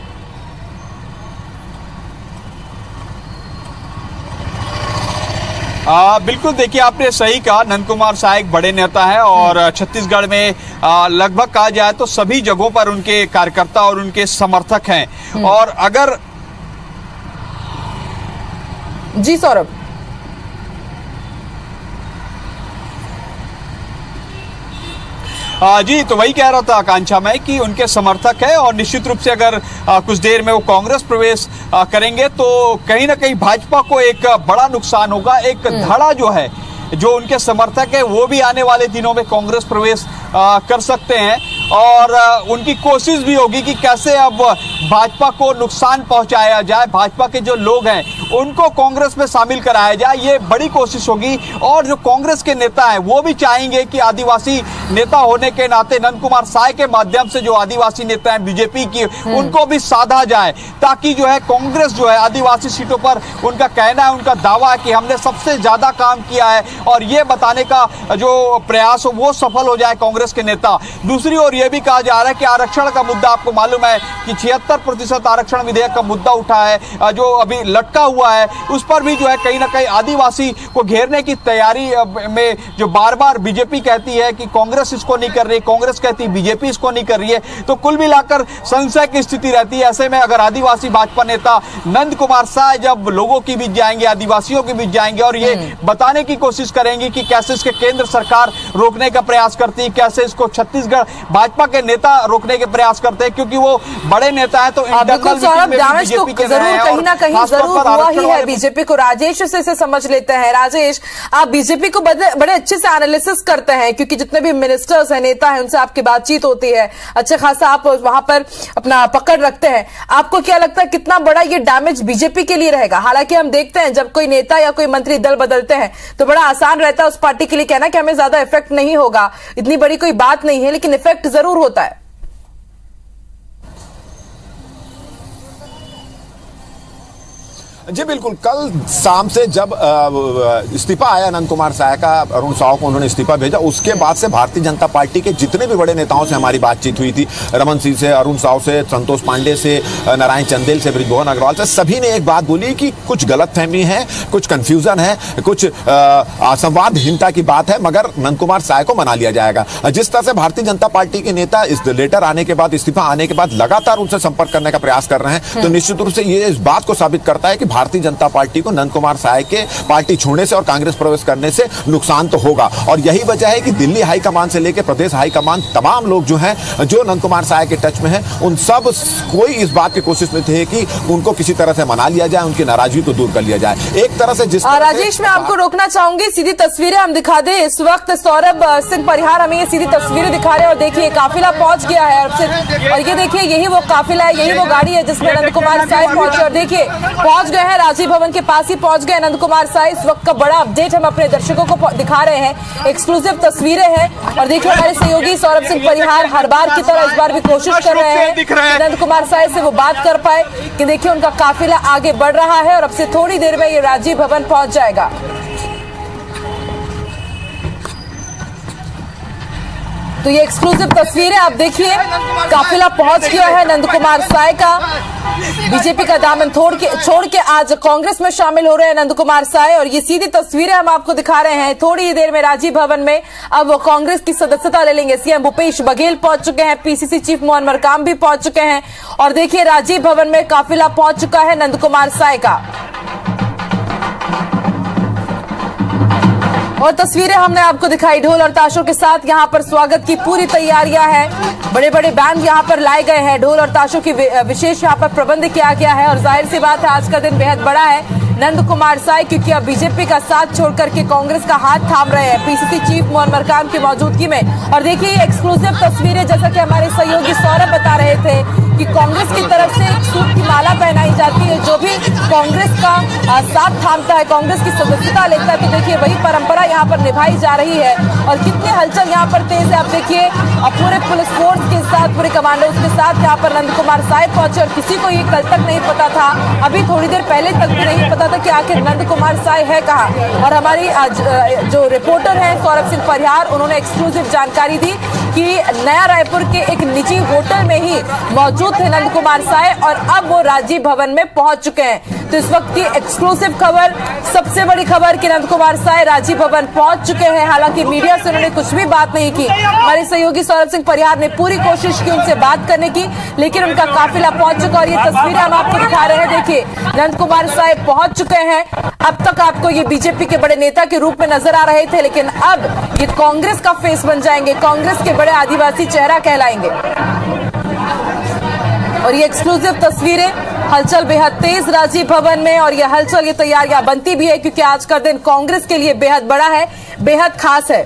आ, बिल्कुल देखिए, आपने सही कहा, नंद कुमार साय एक बड़े नेता है और छत्तीसगढ़ में आ, लगभग कहा जाए तो सभी जगहों पर उनके कार्यकर्ता और उनके समर्थक हैं। और अगर जी सौरभ, आ, जी तो वही कह रहा था आकांक्षा में कि उनके समर्थक है और निश्चित रूप से अगर आ, कुछ देर में वो कांग्रेस प्रवेश आ, करेंगे तो कहीं ना कहीं भाजपा को एक बड़ा नुकसान होगा। एक धड़ा जो है, जो उनके समर्थक है वो भी आने वाले दिनों में कांग्रेस प्रवेश आ, कर सकते हैं और आ, उनकी कोशिश भी होगी कि कैसे अब भाजपा को नुकसान पहुंचाया जाए, भाजपा के जो लोग हैं उनको कांग्रेस में शामिल कराया जाए, ये बड़ी कोशिश होगी। और जो कांग्रेस के नेता हैं वो भी चाहेंगे कि आदिवासी नेता होने के नाते नंद कुमार साय के माध्यम से जो आदिवासी नेता हैं बीजेपी की, उनको भी साधा जाए, ताकि जो है कांग्रेस जो है आदिवासी सीटों पर, उनका कहना है, उनका दावा है कि हमने सबसे ज्यादा काम किया है और ये बताने का जो प्रयास हो वो सफल हो जाए कांग्रेस के नेता। दूसरी ओर यह भी कहा जा रहा है कि आरक्षण का मुद्दा, आपको मालूम है कि छिहत्तर प्रतिशत आरक्षण विधेयक का मुद्दा उठा है जो अभी लटका हुआ है, उस पर भी जो है कहीं ना कहीं आदिवासी को घेरने की तैयारी में जो बार बार बीजेपी कहती है कि कांग्रेस इसको नहीं कर रही, कांग्रेस कहती है बीजेपी इसको नहीं कर रही है, तो कुल मिलाकर संशय की स्थिति रहती है। ऐसे में अगर आदिवासी भाजपा नेता नंद कुमार साय जब लोगों के बीच जाएंगे, आदिवासियों के बीच जाएंगे और ये बताने की कोशिश करेंगे कि कैसे इसके केंद्र सरकार रोकने का प्रयास करती है, कैसे इसको छत्तीसगढ़ भाजपा के नेता रोकने के प्रयास करते हैं, क्योंकि वो बड़े नेता है। तो बिल्कुल सौरभ, डैमेज तो जरूर कहीं ना कहीं जरूर हुआ ही है बीजेपी को। राजेश से इसे समझ लेते हैं। राजेश, आप बीजेपी को बड़े अच्छे से एनालिसिस करते हैं क्योंकि जितने भी मिनिस्टर्स हैं, नेता हैं, उनसे आपकी बातचीत होती है, अच्छा खासा आप वहां पर अपना पकड़ रखते हैं। आपको क्या लगता है कितना बड़ा ये डैमेज बीजेपी के लिए रहेगा? हालांकि हम देखते हैं जब कोई नेता या कोई मंत्री दल बदलते हैं तो बड़ा आसान रहता है उस पार्टी के लिए कहना कि हमें ज्यादा इफेक्ट नहीं होगा, इतनी बड़ी कोई बात नहीं है, लेकिन इफेक्ट जरूर होता है। जी बिल्कुल, कल शाम से जब इस्तीफा आया नंद कुमार साय का, अरुण साव को उन्होंने इस्तीफा भेजा, उसके बाद से भारतीय जनता पार्टी के जितने भी बड़े नेताओं से हमारी बातचीत हुई थी, रमन सिंह से, अरुण साव से, संतोष पांडे से, नारायण चंदेल से, बृजमोहन अग्रवाल से, सभी ने एक बात बोली कि कुछ गलतफहमी है, कुछ कंफ्यूजन है, कुछ संवादहीनता की बात है, मगर नंद कुमार साय को मना लिया जाएगा। जिस तरह से भारतीय जनता पार्टी के नेता इस लेटर आने के बाद, इस्तीफा आने के बाद लगातार उनसे संपर्क करने का प्रयास कर रहे हैं, तो निश्चित रूप से ये इस बात को साबित करता है कि भारतीय जनता पार्टी को नंद कुमार साय के पार्टी छोड़ने से और कांग्रेस प्रवेश करने से नुकसान तो होगा। और यही वजह है कि दिल्ली हाईकमान से लेकर प्रदेश हाईकमान, तमाम लोग जो हैं, जो नंद कुमार साय के टच में हैं, उन सब कोई इस बात की कोशिश में थे कि उनको किसी तरह से मना लिया जाए, उनकी नाराजगी को दूर कर लिया जाए। एक तरह से जिस राजेश, मैं आपको रोकना चाहूंगी, सीधी तस्वीरें हम दिखा दें। इस वक्त सौरभ सिंह परिहार हमें ये सीधी तस्वीरें दिखा रहे हैं और देखिए काफिला पहुंच गया है और ये देखिए यही वो काफिला है, यही वो गाड़ी है जिसमें नंद कुमार साय पहुंचे और देखिए पहुंच गए हैं, राजीव भवन के पास ही पहुंच गए नंद कुमार साय। इस वक्त का बड़ा अपडेट हम अपने दर्शकों को दिखा रहे हैं, एक्सक्लूसिव तस्वीरें हैं और देखिए हमारे सहयोगी सौरभ सिंह परिहार हर बार की तरह इस बार भी कोशिश कर रहे हैं कि नंद कुमार साय से वो बात कर पाए कि देखिए उनका काफिला आगे बढ़ रहा है और अब से थोड़ी देर में ये राजीव भवन पहुंच जाएगा। तो ये एक्सक्लूसिव तस्वीरें आप देखिए, काफिला पहुंच गया है नंद कुमार साय का। बीजेपी का दामन छोड़ के छोड़ के आज कांग्रेस में शामिल हो रहे हैं नंद कुमार साय और ये सीधी तस्वीरें हम आपको दिखा रहे हैं। थोड़ी ही देर में राजीव भवन में अब वो कांग्रेस की सदस्यता ले लेंगे। सीएम भूपेश बघेल पहुंच चुके हैं, पीसीसी चीफ मोहन मरकाम भी पहुंच चुके हैं और देखिए राजीव भवन में काफिला पहुंच चुका है नंद कुमार साय का। और तस्वीरें हमने आपको दिखाई, ढोल और ताशों के साथ यहाँ पर स्वागत की पूरी तैयारियां हैं, बड़े बड़े बैंड यहाँ पर लाए गए हैं, ढोल और ताशों की विशेष यहाँ पर प्रबंध किया गया है और जाहिर सी बात है आज का दिन बेहद बड़ा है नंद कुमार साय, क्योंकि अब बीजेपी का साथ छोड़कर के कांग्रेस का हाथ थाम रहे हैं पीसीसी चीफ मोहन मरकाम की मौजूदगी में। और देखिए एक्सक्लूसिव तस्वीरें, जैसा कि हमारे सहयोगी सौरभ बता रहे थे कि कांग्रेस की तरफ से एक सूट की माला पहनाई जाती है, जो भी कांग्रेस का साथ थामता है, कांग्रेस की सदस्यता लेता है, तो देखिए वही परंपरा यहाँ पर निभाई जा रही है और कितनी हलचल यहाँ पर तेज है। आप देखिए पूरे पुलिस फोर्स के साथ, पूरे कमांडोज के साथ यहाँ पर नंद कुमार साय पहुंचे और किसी को ये कल तक नहीं पता था, अभी थोड़ी देर पहले तक भी नहीं पता था कि आखिर नंद कुमार साय है कहाँ। और हमारी आज जो रिपोर्टर हैं सौरभ सिंह परिहार, उन्होंने एक्सक्लूसिव जानकारी दी कि नया रायपुर के एक निजी होटल में ही मौजूद थे नंद कुमार साय और अब वो राजीव भवन में पहुंच चुके हैं। तो इस वक्त की एक्सक्लूसिव खबर, सबसे बड़ी खबर कि नंद कुमार साय राजीव भवन पहुंच चुके हैं। हालांकि मीडिया से उन्होंने कुछ भी बात नहीं की, हमारे सहयोगी सौरभ सिंह परिहार ने पूरी कोशिश की उनसे बात करने की, लेकिन उनका काफिला पहुंच चुका और ये तस्वीरें हम आपको दिखा रहे हैं। देखिए नंद कुमार साय पहुंच चुके हैं। अब तक आपको ये बीजेपी के बड़े नेता के रूप में नजर आ रहे थे, लेकिन अब ये कांग्रेस का फेस बन जाएंगे, कांग्रेस के बड़े आदिवासी चेहरा कहलाएंगे। और ये एक्सक्लूसिव तस्वीरें, हलचल बेहद तेज राजीव भवन में, और ये हलचल, ये तैयारियां बनती भी है क्योंकि आज का दिन कांग्रेस के लिए बेहद बड़ा है, बेहद खास है।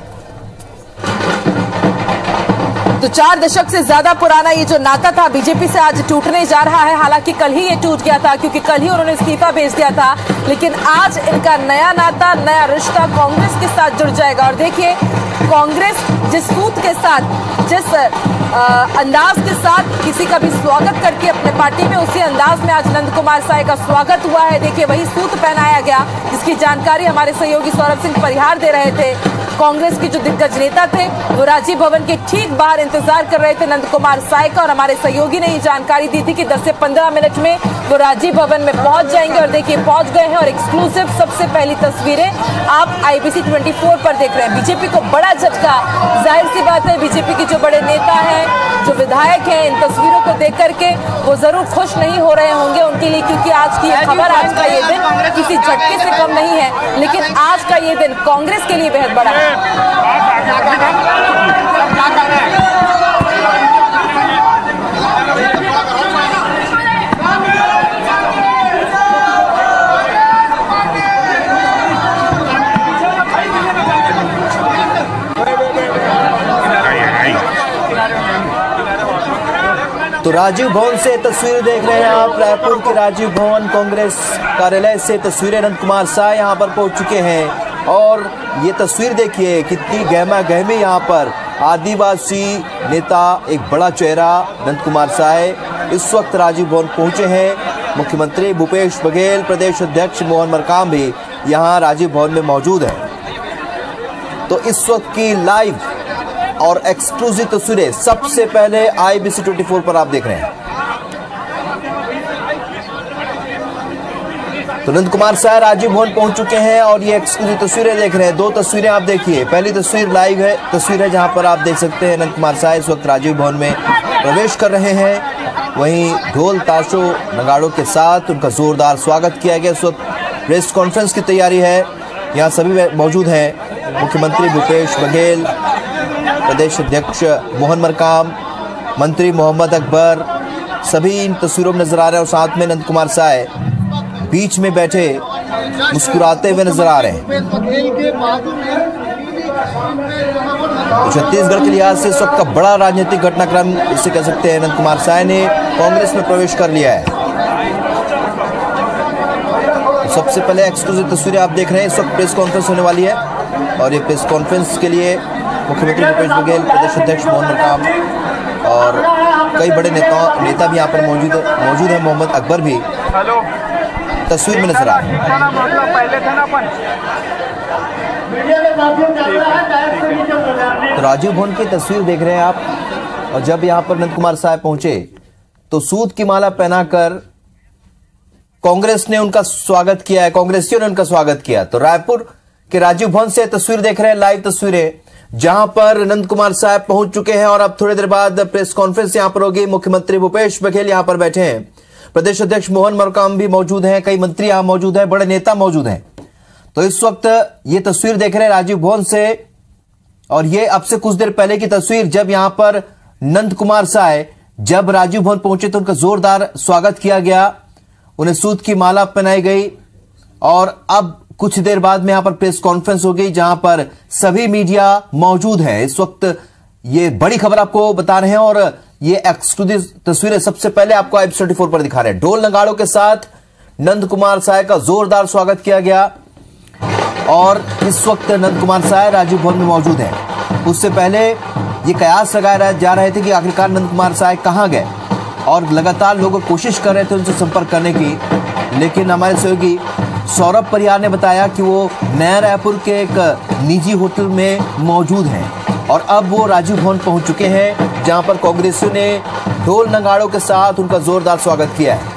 तो चार दशक से ज्यादा पुराना ये जो नाता था बीजेपी से आज टूटने जा रहा है। हालांकि कल ही ये टूट गया था क्योंकि कल ही उन्होंने इस्तीफा भेज दिया था, लेकिन आज इनका नया नाता, नया रिश्ता कांग्रेस के साथ जुड़ जाएगा। और देखिए, कांग्रेस जिस सूत के साथ, जिस आ, अंदाज के साथ किसी का भी स्वागत करके अपने पार्टी में, उसी अंदाज में आज नंद कुमार साय का स्वागत हुआ है। देखिए, वही सूत पहनाया गया जिसकी जानकारी हमारे सहयोगी सौरभ सिंह परिहार दे रहे थे। कांग्रेस के जो दिग्गज नेता थे वो राजीव भवन के ठीक बाहर इंतजार कर रहे थे नंद कुमार साय का, और हमारे सहयोगी ने ये जानकारी दी थी कि दस से पंद्रह मिनट में वो राजीव भवन में पहुंच जाएंगे। और देखिए, पहुंच गए हैं। और एक्सक्लूसिव सबसे पहली तस्वीरें आप आईबीसी चौबीस पर देख रहे हैं। बीजेपी को बड़ा झटका, जाहिर सी बात है, बीजेपी के जो बड़े नेता हैं, जो विधायक हैं, इन तस्वीरों को देख करके वो जरूर खुश नहीं हो रहे होंगे उनके लिए, क्योंकि आज की ये खबर, आज का ये दिन किसी झटके से कम नहीं है। लेकिन आज का ये दिन कांग्रेस के लिए बेहद बड़ा है। तो राजीव भवन से तस्वीरें देख रहे हैं आप, रायपुर के राजीव भवन कांग्रेस कार्यालय से तस्वीरें। नंद कुमार साय यहाँ पर पहुंच चुके हैं और ये तस्वीर देखिए, कितनी गहमा गहमी यहाँ पर। आदिवासी नेता, एक बड़ा चेहरा नंद कुमार साय इस वक्त राजीव भवन पहुंचे हैं। मुख्यमंत्री भूपेश बघेल, प्रदेश अध्यक्ष मोहन मरकाम भी यहाँ राजीव भवन में मौजूद हैं। तो इस वक्त की लाइव और एक्सक्लूसिव तस्वीरें सबसे पहले आईबीसी चौबीस पर आप देख रहे हैं। तो नंद कुमार साय राजीव भवन पहुंच चुके हैं और ये एक्सक्लूसिव तस्वीरें देख रहे हैं। दो तस्वीरें आप देखिए, पहली तस्वीर लाइव है, तस्वीर है जहां पर आप देख सकते हैं नंद कुमार साय इस वक्त राजीव भवन में प्रवेश कर रहे हैं। वहीं ढोल ताशों नगाड़ों के साथ उनका जोरदार स्वागत किया गया। इस वक्त प्रेस कॉन्फ्रेंस की तैयारी है, यहाँ सभी मौजूद हैं। मुख्यमंत्री भूपेश बघेल, प्रदेश अध्यक्ष मोहन मरकाम, मंत्री मोहम्मद अकबर, सभी इन तस्वीरों में नजर आ रहे हैं। और साथ में नंद कुमार साय बीच में बैठे मुस्कुराते हुए नजर आ रहे हैं। तो छत्तीसगढ़ के लिहाज से इस वक्त का बड़ा राजनीतिक घटनाक्रम इसे कह सकते हैं। नंद कुमार साय ने कांग्रेस में प्रवेश कर लिया है। तो सबसे पहले एक्सक्लूसिव तस्वीरें आप देख रहे हैं। इस वक्त प्रेस कॉन्फ्रेंस होने वाली है और ये प्रेस कॉन्फ्रेंस के लिए मुख्यमंत्री भूपेश बघेल, प्रदेश अध्यक्ष मोहन मरकाम और कई बड़े नेता नेता भी यहाँ पर मौजूद मौजूद है। मोहम्मद अकबर भी तस्वीर में नजर आ रहे हैं। तो राजीव भवन की तस्वीर देख रहे हैं आप। और जब यहाँ पर नंद कुमार साय पहुंचे तो सूत की माला पहनाकर कांग्रेस ने उनका स्वागत किया है, कांग्रेसियों ने उनका स्वागत किया। तो रायपुर के राजीव भवन से तस्वीर देख रहे हैं, लाइव तस्वीरें, जहां पर नंद कुमार साहब पहुंच चुके हैं। और अब थोड़ी देर बाद प्रेस कॉन्फ्रेंस यहां पर होगी। मुख्यमंत्री भूपेश बघेल यहां पर बैठे हैं, प्रदेश अध्यक्ष मोहन मरकाम भी मौजूद हैं, कई मंत्री यहां मौजूद हैं, बड़े नेता मौजूद हैं। तो इस वक्त ये तस्वीर देख रहे हैं राजीव भवन से, और ये अब से कुछ देर पहले की तस्वीर जब यहां पर नंद कुमार साय जब राजीव भवन पहुंचे तो उनका जोरदार स्वागत किया गया, उन्हें सूत की माला पहनाई गई। और अब कुछ देर बाद में यहां पर प्रेस कॉन्फ्रेंस हो गई जहां पर सभी मीडिया मौजूद है। इस वक्त ये बड़ी खबर आपको बता रहे हैं और ये एक्सक्लूसिव तस्वीरें सबसे पहले आपको आईबीसी चौबीस पर दिखा रहे हैं। ढोल नगाड़ों के साथ नंद कुमार साय का जोरदार स्वागत किया गया और इस वक्त नंद कुमार साय राजीव भवन में मौजूद हैं। उससे पहले ये कयास लगाए जा रहे थे कि आखिरकार नंद कुमार साय कहां गए, और लगातार लोग कोशिश कर रहे थे उनसे संपर्क करने की, लेकिन हमारे सहयोगी सौरभ परिहार ने बताया कि वो नया रायपुर के एक निजी होटल में मौजूद हैं और अब वो राजीव भवन पहुंच चुके हैं जहां पर कांग्रेसियों ने ढोल नगाड़ों के साथ उनका जोरदार स्वागत किया है।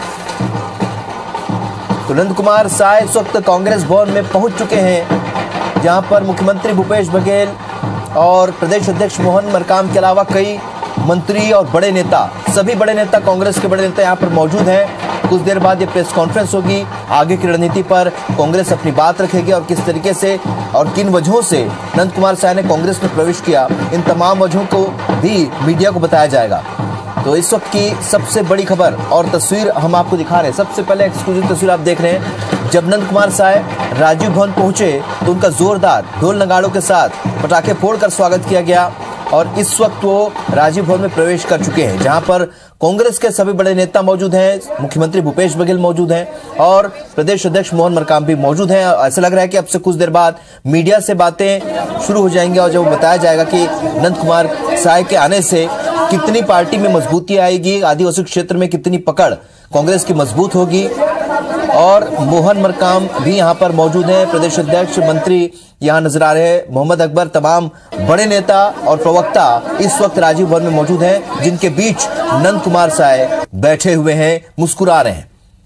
तो नंद कुमार साय इस वक्त कांग्रेस भवन में पहुंच चुके हैं जहां पर मुख्यमंत्री भूपेश बघेल और प्रदेश अध्यक्ष मोहन मरकाम के अलावा कई मंत्री और बड़े नेता, सभी बड़े नेता, कांग्रेस के बड़े नेता यहां पर मौजूद हैं। कुछ देर बाद ये प्रेस कॉन्फ्रेंस होगी, आगे की रणनीति पर कांग्रेस अपनी बात रखेगी और किस तरीके से और किन वजहों से नंद कुमार साय ने कांग्रेस में प्रवेश किया, इन तमाम वजहों को भी मीडिया को बताया जाएगा। तो इस वक्त की सबसे बड़ी खबर और तस्वीर हम आपको दिखा रहे हैं। सबसे पहले एक्सक्लूसिव तस्वीर आप देख रहे हैं। जब नंद कुमार साय राजीव भवन पहुंचे तो उनका जोरदार ढोल नगाड़ों के साथ पटाखे फोड़कर स्वागत किया गया और इस वक्त वो राजीव भवन में प्रवेश कर चुके हैं, जहां पर कांग्रेस के सभी बड़े नेता मौजूद हैं। मुख्यमंत्री भूपेश बघेल मौजूद हैं और प्रदेश अध्यक्ष मोहन मरकाम भी मौजूद हैं। ऐसा लग रहा है कि अब से कुछ देर बाद मीडिया से बातें शुरू हो जाएंगी और जब बताया जाएगा कि नंद कुमार साय के आने से कितनी पार्टी में मजबूती आएगी, आदिवासी क्षेत्र में कितनी पकड़ कांग्रेस की मजबूत होगी। और मोहन मरकाम भी यहां पर मौजूद हैं, प्रदेश अध्यक्ष, मंत्री यहां नजर आ रहे हैं। मोहम्मद अकबर, तमाम बड़े नेता और प्रवक्ता इस वक्त राजीव भवन में मौजूद हैं, जिनके बीच नंद कुमार साय बैठे हुए हैं, मुस्कुरा रहे हैं।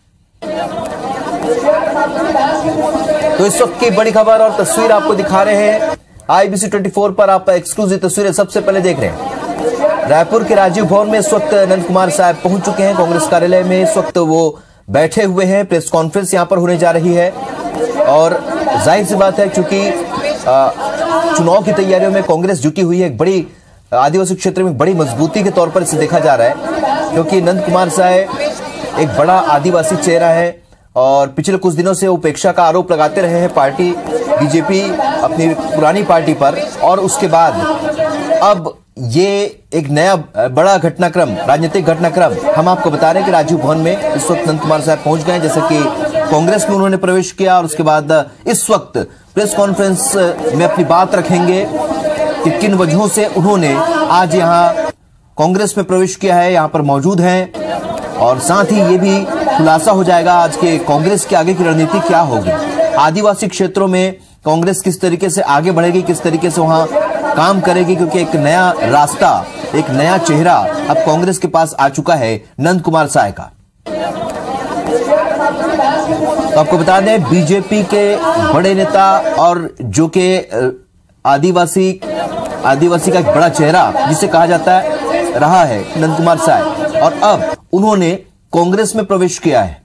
तो इस वक्त की बड़ी खबर और तस्वीर आपको दिखा रहे हैं आईबीसी चौबीस पर। आप एक्सक्लूसिव तस्वीरें सबसे पहले देख रहे हैं। रायपुर के राजीव भवन में इस वक्त नंद कुमार साय पहुंच चुके हैं, कांग्रेस कार्यालय में इस वक्त वो बैठे हुए हैं। प्रेस कॉन्फ्रेंस यहां पर होने जा रही है और जाहिर सी बात है क्योंकि चुनाव की तैयारियों में कांग्रेस जुटी हुई है। एक बड़ी आदिवासी क्षेत्र में बड़ी मजबूती के तौर पर इसे देखा जा रहा है, क्योंकि नंद कुमार साय एक बड़ा आदिवासी चेहरा है और पिछले कुछ दिनों से उपेक्षा का आरोप लगाते रहे हैं पार्टी बीजेपी अपनी पुरानी पार्टी पर। और उसके बाद अब ये एक नया बड़ा घटनाक्रम, राजनीतिक घटनाक्रम हम आपको बता रहे हैं कि राजीव भवन में इस वक्त नंद कुमार साहब पहुंच गए, जैसे कि कांग्रेस में उन्होंने प्रवेश किया और उसके बाद इस वक्त प्रेस कॉन्फ्रेंस में अपनी बात रखेंगे कि किन वजहों से उन्होंने आज यहां कांग्रेस में प्रवेश किया है, यहां पर मौजूद हैं। और साथ ही ये भी खुलासा हो जाएगा आज के कांग्रेस की आगे की रणनीति क्या होगी, आदिवासी क्षेत्रों में कांग्रेस किस तरीके से आगे बढ़ेगी, किस तरीके से वहां काम करेगी, क्योंकि एक नया रास्ता, एक नया चेहरा अब कांग्रेस के पास आ चुका है नंद कुमार साय का। तो आपको बता दें बीजेपी के बड़े नेता और जो कि आदिवासी आदिवासी का एक बड़ा चेहरा जिसे कहा जाता है रहा है नंद कुमार साय, और अब उन्होंने कांग्रेस में प्रवेश किया है।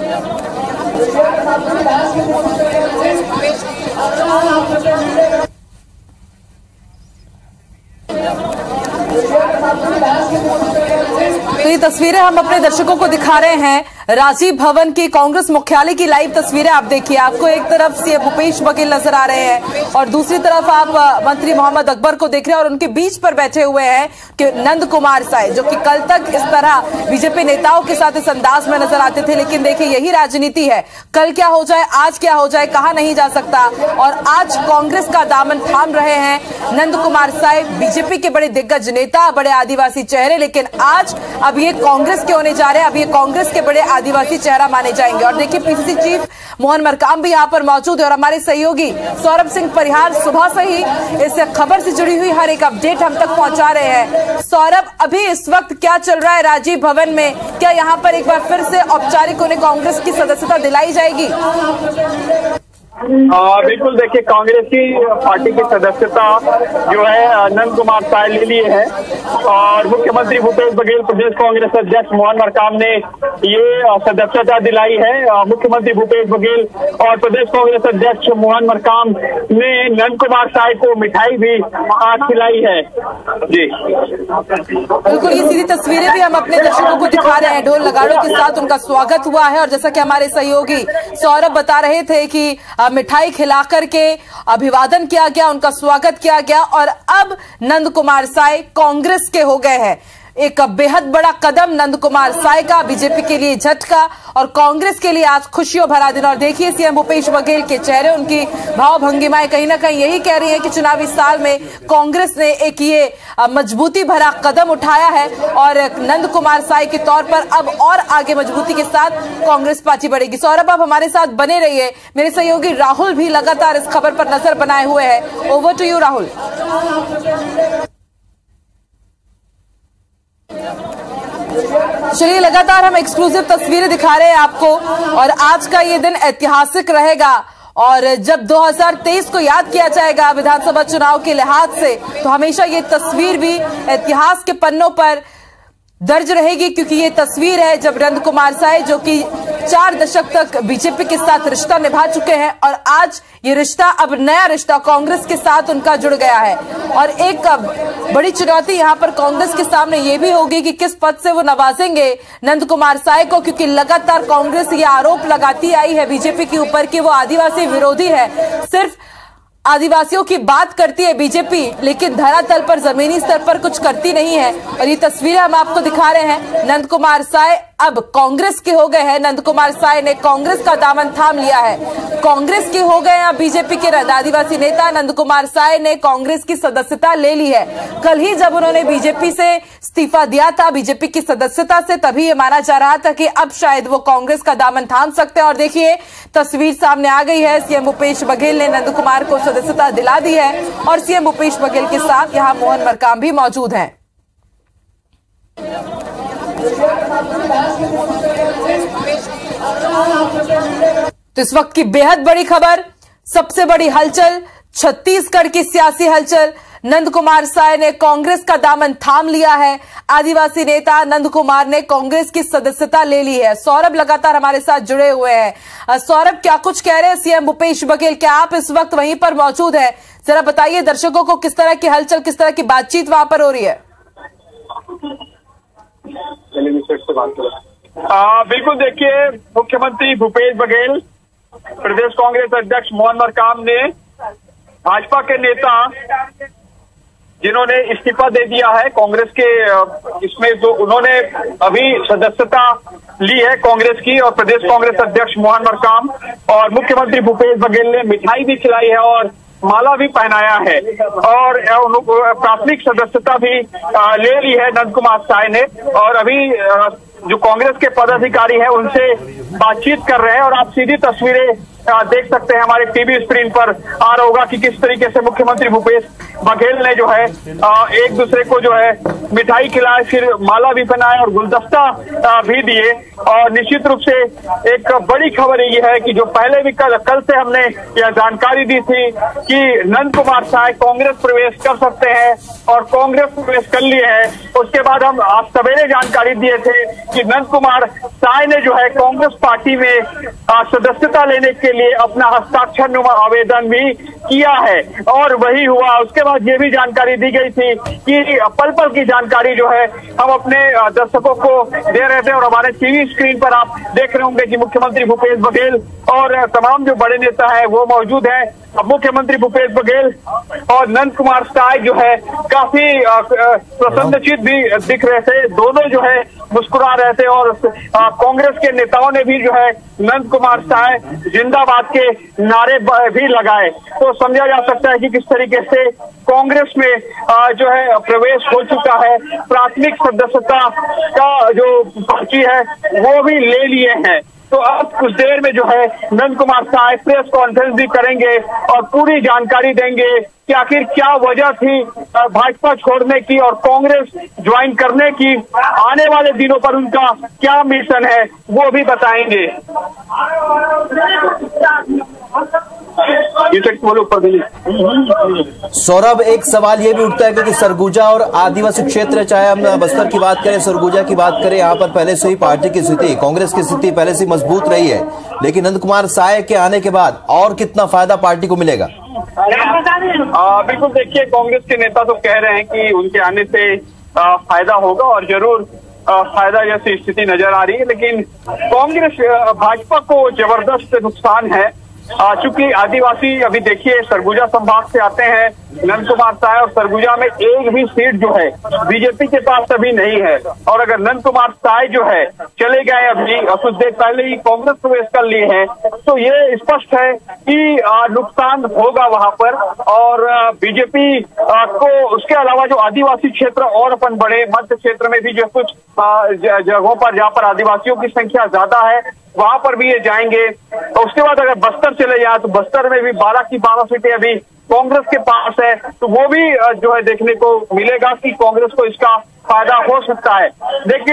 तो ये तस्वीरें हम अपने दर्शकों को दिखा रहे हैं राजीव भवन की, कांग्रेस मुख्यालय की लाइव तस्वीरें आप देखिए। आपको एक तरफ सीएम भूपेश बघेल नजर आ रहे हैं और दूसरी तरफ आप मंत्री मोहम्मद अकबर को देख रहे हैं और उनके बीच पर बैठे हुए हैं कि नंद कुमार साय, जो कि कल तक इस तरह बीजेपी नेताओं के साथ इस अंदाज में नजर आते थे। लेकिन देखिए यही राजनीति है, कल क्या हो जाए, आज क्या हो जाए, कहा नहीं जा सकता। और आज कांग्रेस का दामन थाम रहे हैं नंद कुमार साय, बीजेपी के बड़े दिग्गज नेता, बड़े आदिवासी चेहरे। लेकिन आज अब ये कांग्रेस के होने जा रहे हैं, अब ये कांग्रेस के बड़े आदिवासी चेहरा माने जाएंगे। और देखिए पीसीसी चीफ मोहन मरकाम भी यहाँ पर मौजूद है और हमारे सहयोगी सौरभ सिंह परिहार सुबह से ही इस खबर से जुड़ी हुई हर एक अपडेट हम तक पहुंचा रहे हैं। सौरभ, अभी इस वक्त क्या चल रहा है राजीव भवन में? क्या यहाँ पर एक बार फिर से औपचारिक उन्हें कांग्रेस की सदस्यता दिलाई जाएगी? आ, बिल्कुल, देखिए कांग्रेस की पार्टी की सदस्यता जो है नंद कुमार साय ले लिए है और मुख्यमंत्री भूपेश बघेल, प्रदेश कांग्रेस अध्यक्ष मोहन मरकाम ने ये सदस्यता दिलाई है। मुख्यमंत्री भूपेश बघेल और प्रदेश कांग्रेस अध्यक्ष मोहन मरकाम ने नंद कुमार साय को मिठाई भी आज खिलाई है। जी बिल्कुल, ये सीधी तस्वीरें भी हम अपने दर्शकों को दिखा रहे हैं, ढोल नगाड़ों के साथ उनका स्वागत हुआ है। और जैसा कि हमारे सहयोगी सौरभ बता रहे थे कि मिठाई खिला करके अभिवादन किया गया, उनका स्वागत किया गया और अब नंद कुमार साय कांग्रेस के हो गए हैं। एक बेहद बड़ा कदम नंद कुमार साय का, बीजेपी के लिए झटका और कांग्रेस के लिए आज खुशियों भरा दिन। और देखिए सीएम भूपेश बघेल के चेहरे, उनकी भाव भंगिमाएं कहीं ना कहीं यही कह रही है कि चुनावी साल में कांग्रेस ने एक ये मजबूती भरा कदम उठाया है और नंद कुमार साय के तौर पर अब और आगे मजबूती के साथ कांग्रेस पार्टी बढ़ेगी। सौरभ, आप हमारे साथ बने रहिए, मेरे सहयोगी राहुल भी लगातार इस खबर पर नजर बनाए हुए है। Over to you Rahul. चलिए, लगातार हम एक्सक्लूसिव तस्वीरें दिखा रहे हैं आपको और आज का ये दिन ऐतिहासिक रहेगा। और जब दो हज़ार तेईस को याद किया जाएगा विधानसभा चुनाव के लिहाज से, तो हमेशा ये तस्वीर भी इतिहास के पन्नों पर दर्ज रहेगी, क्योंकि ये तस्वीर है जब नंद कुमार साय, जो कि चार दशक तक बीजेपी के साथ रिश्ता निभा चुके हैं, और आज ये रिश्ता, अब नया रिश्ता कांग्रेस के साथ उनका जुड़ गया है। और एक बड़ी चुनौती यहाँ पर कांग्रेस के सामने ये भी होगी कि किस पद से वो नवाजेंगे नंद कुमार साय को, क्योंकि लगातार कांग्रेस ये आरोप लगाती आई है बीजेपी के ऊपर कि वो आदिवासी विरोधी है। सिर्फ आदिवासियों की बात करती है बीजेपी, लेकिन धरातल पर, जमीनी स्तर पर कुछ करती नहीं है। और ये तस्वीरें हम आपको दिखा रहे हैं। नंद कुमार साय अब कांग्रेस के हो गए हैं। नंद कुमार साय ने कांग्रेस का दामन थाम लिया है, कांग्रेस के हो गए हैं बीजेपी के आदिवासी नेता। नंद कुमार साय ने कांग्रेस की सदस्यता ले ली है। कल ही जब उन्होंने बीजेपी से इस्तीफा दिया था, बीजेपी की सदस्यता से, तभी ये माना जा रहा था कि अब शायद वो कांग्रेस का दामन थाम सकते हैं। और देखिए तस्वीर सामने आ गई है। सीएम भूपेश बघेल ने नंद कुमार को सदस्यता दिला दी है, और सीएम भूपेश बघेल के साथ यहां मोहन मरकाम भी मौजूद हैं। तो इस वक्त की बेहद बड़ी खबर, सबसे बड़ी हलचल, छत्तीसगढ़ की सियासी हलचल। नंद कुमार साय ने कांग्रेस का दामन थाम लिया है। आदिवासी नेता नंद कुमार ने कांग्रेस की सदस्यता ले ली है। सौरभ लगातार हमारे साथ जुड़े हुए हैं। सौरभ, क्या कुछ कह रहे हैं सीएम भूपेश बघेल? क्या आप इस वक्त वहीं पर मौजूद हैं? जरा बताइए दर्शकों को किस तरह की हलचल, किस तरह की बातचीत वहां पर हो रही है। आ, बिल्कुल, देखिए, मुख्यमंत्री भूपेश बघेल, प्रदेश कांग्रेस अध्यक्ष मोहन मरकाम ने भाजपा के नेता जिन्होंने इस्तीफा दे दिया है कांग्रेस के, इसमें जो उन्होंने अभी सदस्यता ली है कांग्रेस की, और प्रदेश कांग्रेस अध्यक्ष मोहन मरकाम और मुख्यमंत्री भूपेश बघेल ने मिठाई भी खिलाई है और माला भी पहनाया है, और प्राथमिक सदस्यता भी ले ली है नंद कुमार साय ने। और अभी जो कांग्रेस के पदाधिकारी हैं उनसे बातचीत कर रहे हैं, और आप सीधी तस्वीरें देख सकते हैं हमारे टीवी स्क्रीन पर आ रहा होगा कि किस तरीके से मुख्यमंत्री भूपेश बघेल ने जो है एक दूसरे को जो है मिठाई खिलाई, फिर माला भी पहनाया और गुलदस्ता भी दिए। और निश्चित रूप से एक बड़ी खबर ये है कि जो पहले भी कल कल से हमने यह जानकारी दी थी कि नंद कुमार साय कांग्रेस प्रवेश कर सकते हैं, और कांग्रेस प्रवेश कर लिए हैं। उसके बाद हम आज सवेरे जानकारी दिए थे कि नंद कुमार साय ने जो है कांग्रेस पार्टी में सदस्यता लेने के लिए अपना हस्ताक्षर नुमा आवेदन भी किया है, और वही हुआ। उसके बाद ये भी जानकारी दी गई थी कि पल पल की जानकारी जो है हम अपने दर्शकों को दे रहे थे, और हमारे टीवी स्क्रीन पर आप देख रहे होंगे कि मुख्यमंत्री भूपेश बघेल और तमाम जो बड़े नेता हैं वो मौजूद हैं। अब मुख्यमंत्री भूपेश बघेल और नंद कुमार साय जो है काफी प्रसन्नचित भी दिख रहे थे, दोनों जो है मुस्कुरा रहे थे, और कांग्रेस के नेताओं ने भी जो है नंद कुमार साय जिंदाबाद के नारे भी लगाए। तो समझा जा सकता है कि किस तरीके से कांग्रेस में जो है प्रवेश हो चुका है। प्राथमिक सदस्यता का जो पर्ची है वो भी ले लिए हैं। तो अब कुछ देर में जो है नंद कुमार साय प्रेस कॉन्फ्रेंस भी करेंगे और पूरी जानकारी देंगे कि आखिर क्या वजह थी भाजपा छोड़ने की और कांग्रेस ज्वाइन करने की। आने वाले दिनों पर उनका क्या मिशन है वो भी बताएंगे। सौरभ, एक सवाल ये भी उठता है क्योंकि सरगुजा और आदिवासी क्षेत्र, चाहे हम बस्तर की बात करें, सरगुजा की बात करें, यहाँ पर पहले से ही पार्टी की स्थिति, कांग्रेस की स्थिति पहले से मजबूत रही है, लेकिन नंद कुमार साय के आने के बाद और कितना फायदा पार्टी को मिलेगा? आ, बिल्कुल, देखिए, कांग्रेस के नेता तो कह रहे हैं कि उनके आने से आ, फायदा होगा, और जरूर आ, फायदा जैसी स्थिति नजर आ रही है, लेकिन कांग्रेस भाजपा को जबरदस्त नुकसान है। चूंकि आदिवासी, अभी देखिए, सरगुजा संभाग से आते हैं नंद कुमार साय, और सरगुजा में एक भी सीट जो है बीजेपी के पास अभी नहीं है। और अगर नंद कुमार साय जो है चले गए, अभी कुछ देर पहले ही कांग्रेस प्रवेश कर लिए हैं, तो ये स्पष्ट है कि नुकसान होगा वहां पर। और बीजेपी को उसके अलावा जो आदिवासी क्षेत्र और अपन बड़े मध्य क्षेत्र में भी जो कुछ जगहों पर जहाँ पर आदिवासियों की संख्या ज्यादा है वहां पर भी ये जाएंगे। तो उसके बाद अगर बस्तर चले जाए तो बस्तर में भी बारह की बारह सीटें अभी कांग्रेस के पास है, तो वो भी जो है देखने को मिलेगा कि कांग्रेस को इसका फायदा हो सकता है। लेकिन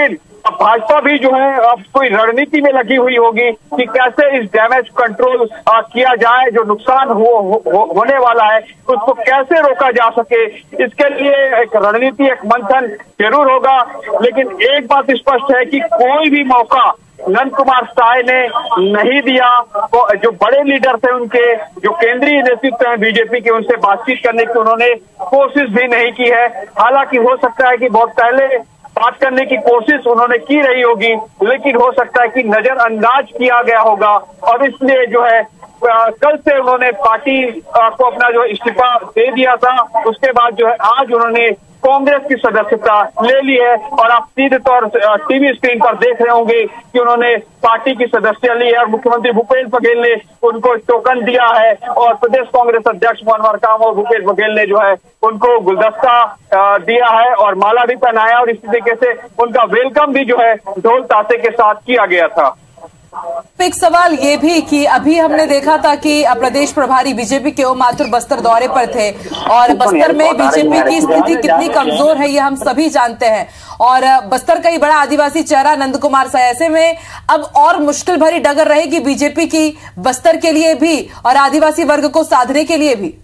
भाजपा भी जो है अब कोई रणनीति में लगी हुई होगी कि कैसे इस डैमेज कंट्रोल किया जाए, जो नुकसान हो, हो, हो, होने वाला है उसको कैसे रोका जा सके। इसके लिए एक रणनीति, एक मंथन जरूर होगा। लेकिन एक बात स्पष्ट है कि कोई भी मौका नंद कुमार साय ने नहीं दिया। तो जो बड़े लीडर थे उनके, जो केंद्रीय नेतृत्व है बीजेपी के, उनसे बातचीत करने की उन्होंने कोशिश भी नहीं की है। हालांकि हो सकता है कि बहुत पहले बात करने की कोशिश उन्होंने की रही होगी, लेकिन हो सकता है कि नजरअंदाज किया गया होगा और इसलिए जो है कल से उन्होंने पार्टी को अपना जो इस्तीफा दे दिया था। उसके बाद जो है आज उन्होंने कांग्रेस की सदस्यता ले ली है और आप सीधे तौर टीवी स्क्रीन पर देख रहे होंगे कि उन्होंने पार्टी की सदस्यता ली है और मुख्यमंत्री भूपेश बघेल ने उनको टोकन दिया है और प्रदेश कांग्रेस अध्यक्ष मोहन मरकाम और भूपेश बघेल ने जो है उनको गुलदस्ता दिया है और माला भी पहनाया और इसी तरीके से उनका वेलकम भी जो है ढोल ताशे के साथ किया गया था। एक सवाल ये भी कि अभी हमने देखा था कि प्रदेश प्रभारी बीजेपी के ओम माथुर बस्तर दौरे पर थे और बस्तर में बीजेपी की स्थिति कितनी कमजोर है ये हम सभी जानते हैं और बस्तर का ही बड़ा आदिवासी चेहरा नंद कुमार साय। ऐसे में अब और मुश्किल भरी डगर रहेगी बीजेपी की बस्तर के लिए भी और आदिवासी वर्ग को साधने के लिए भी।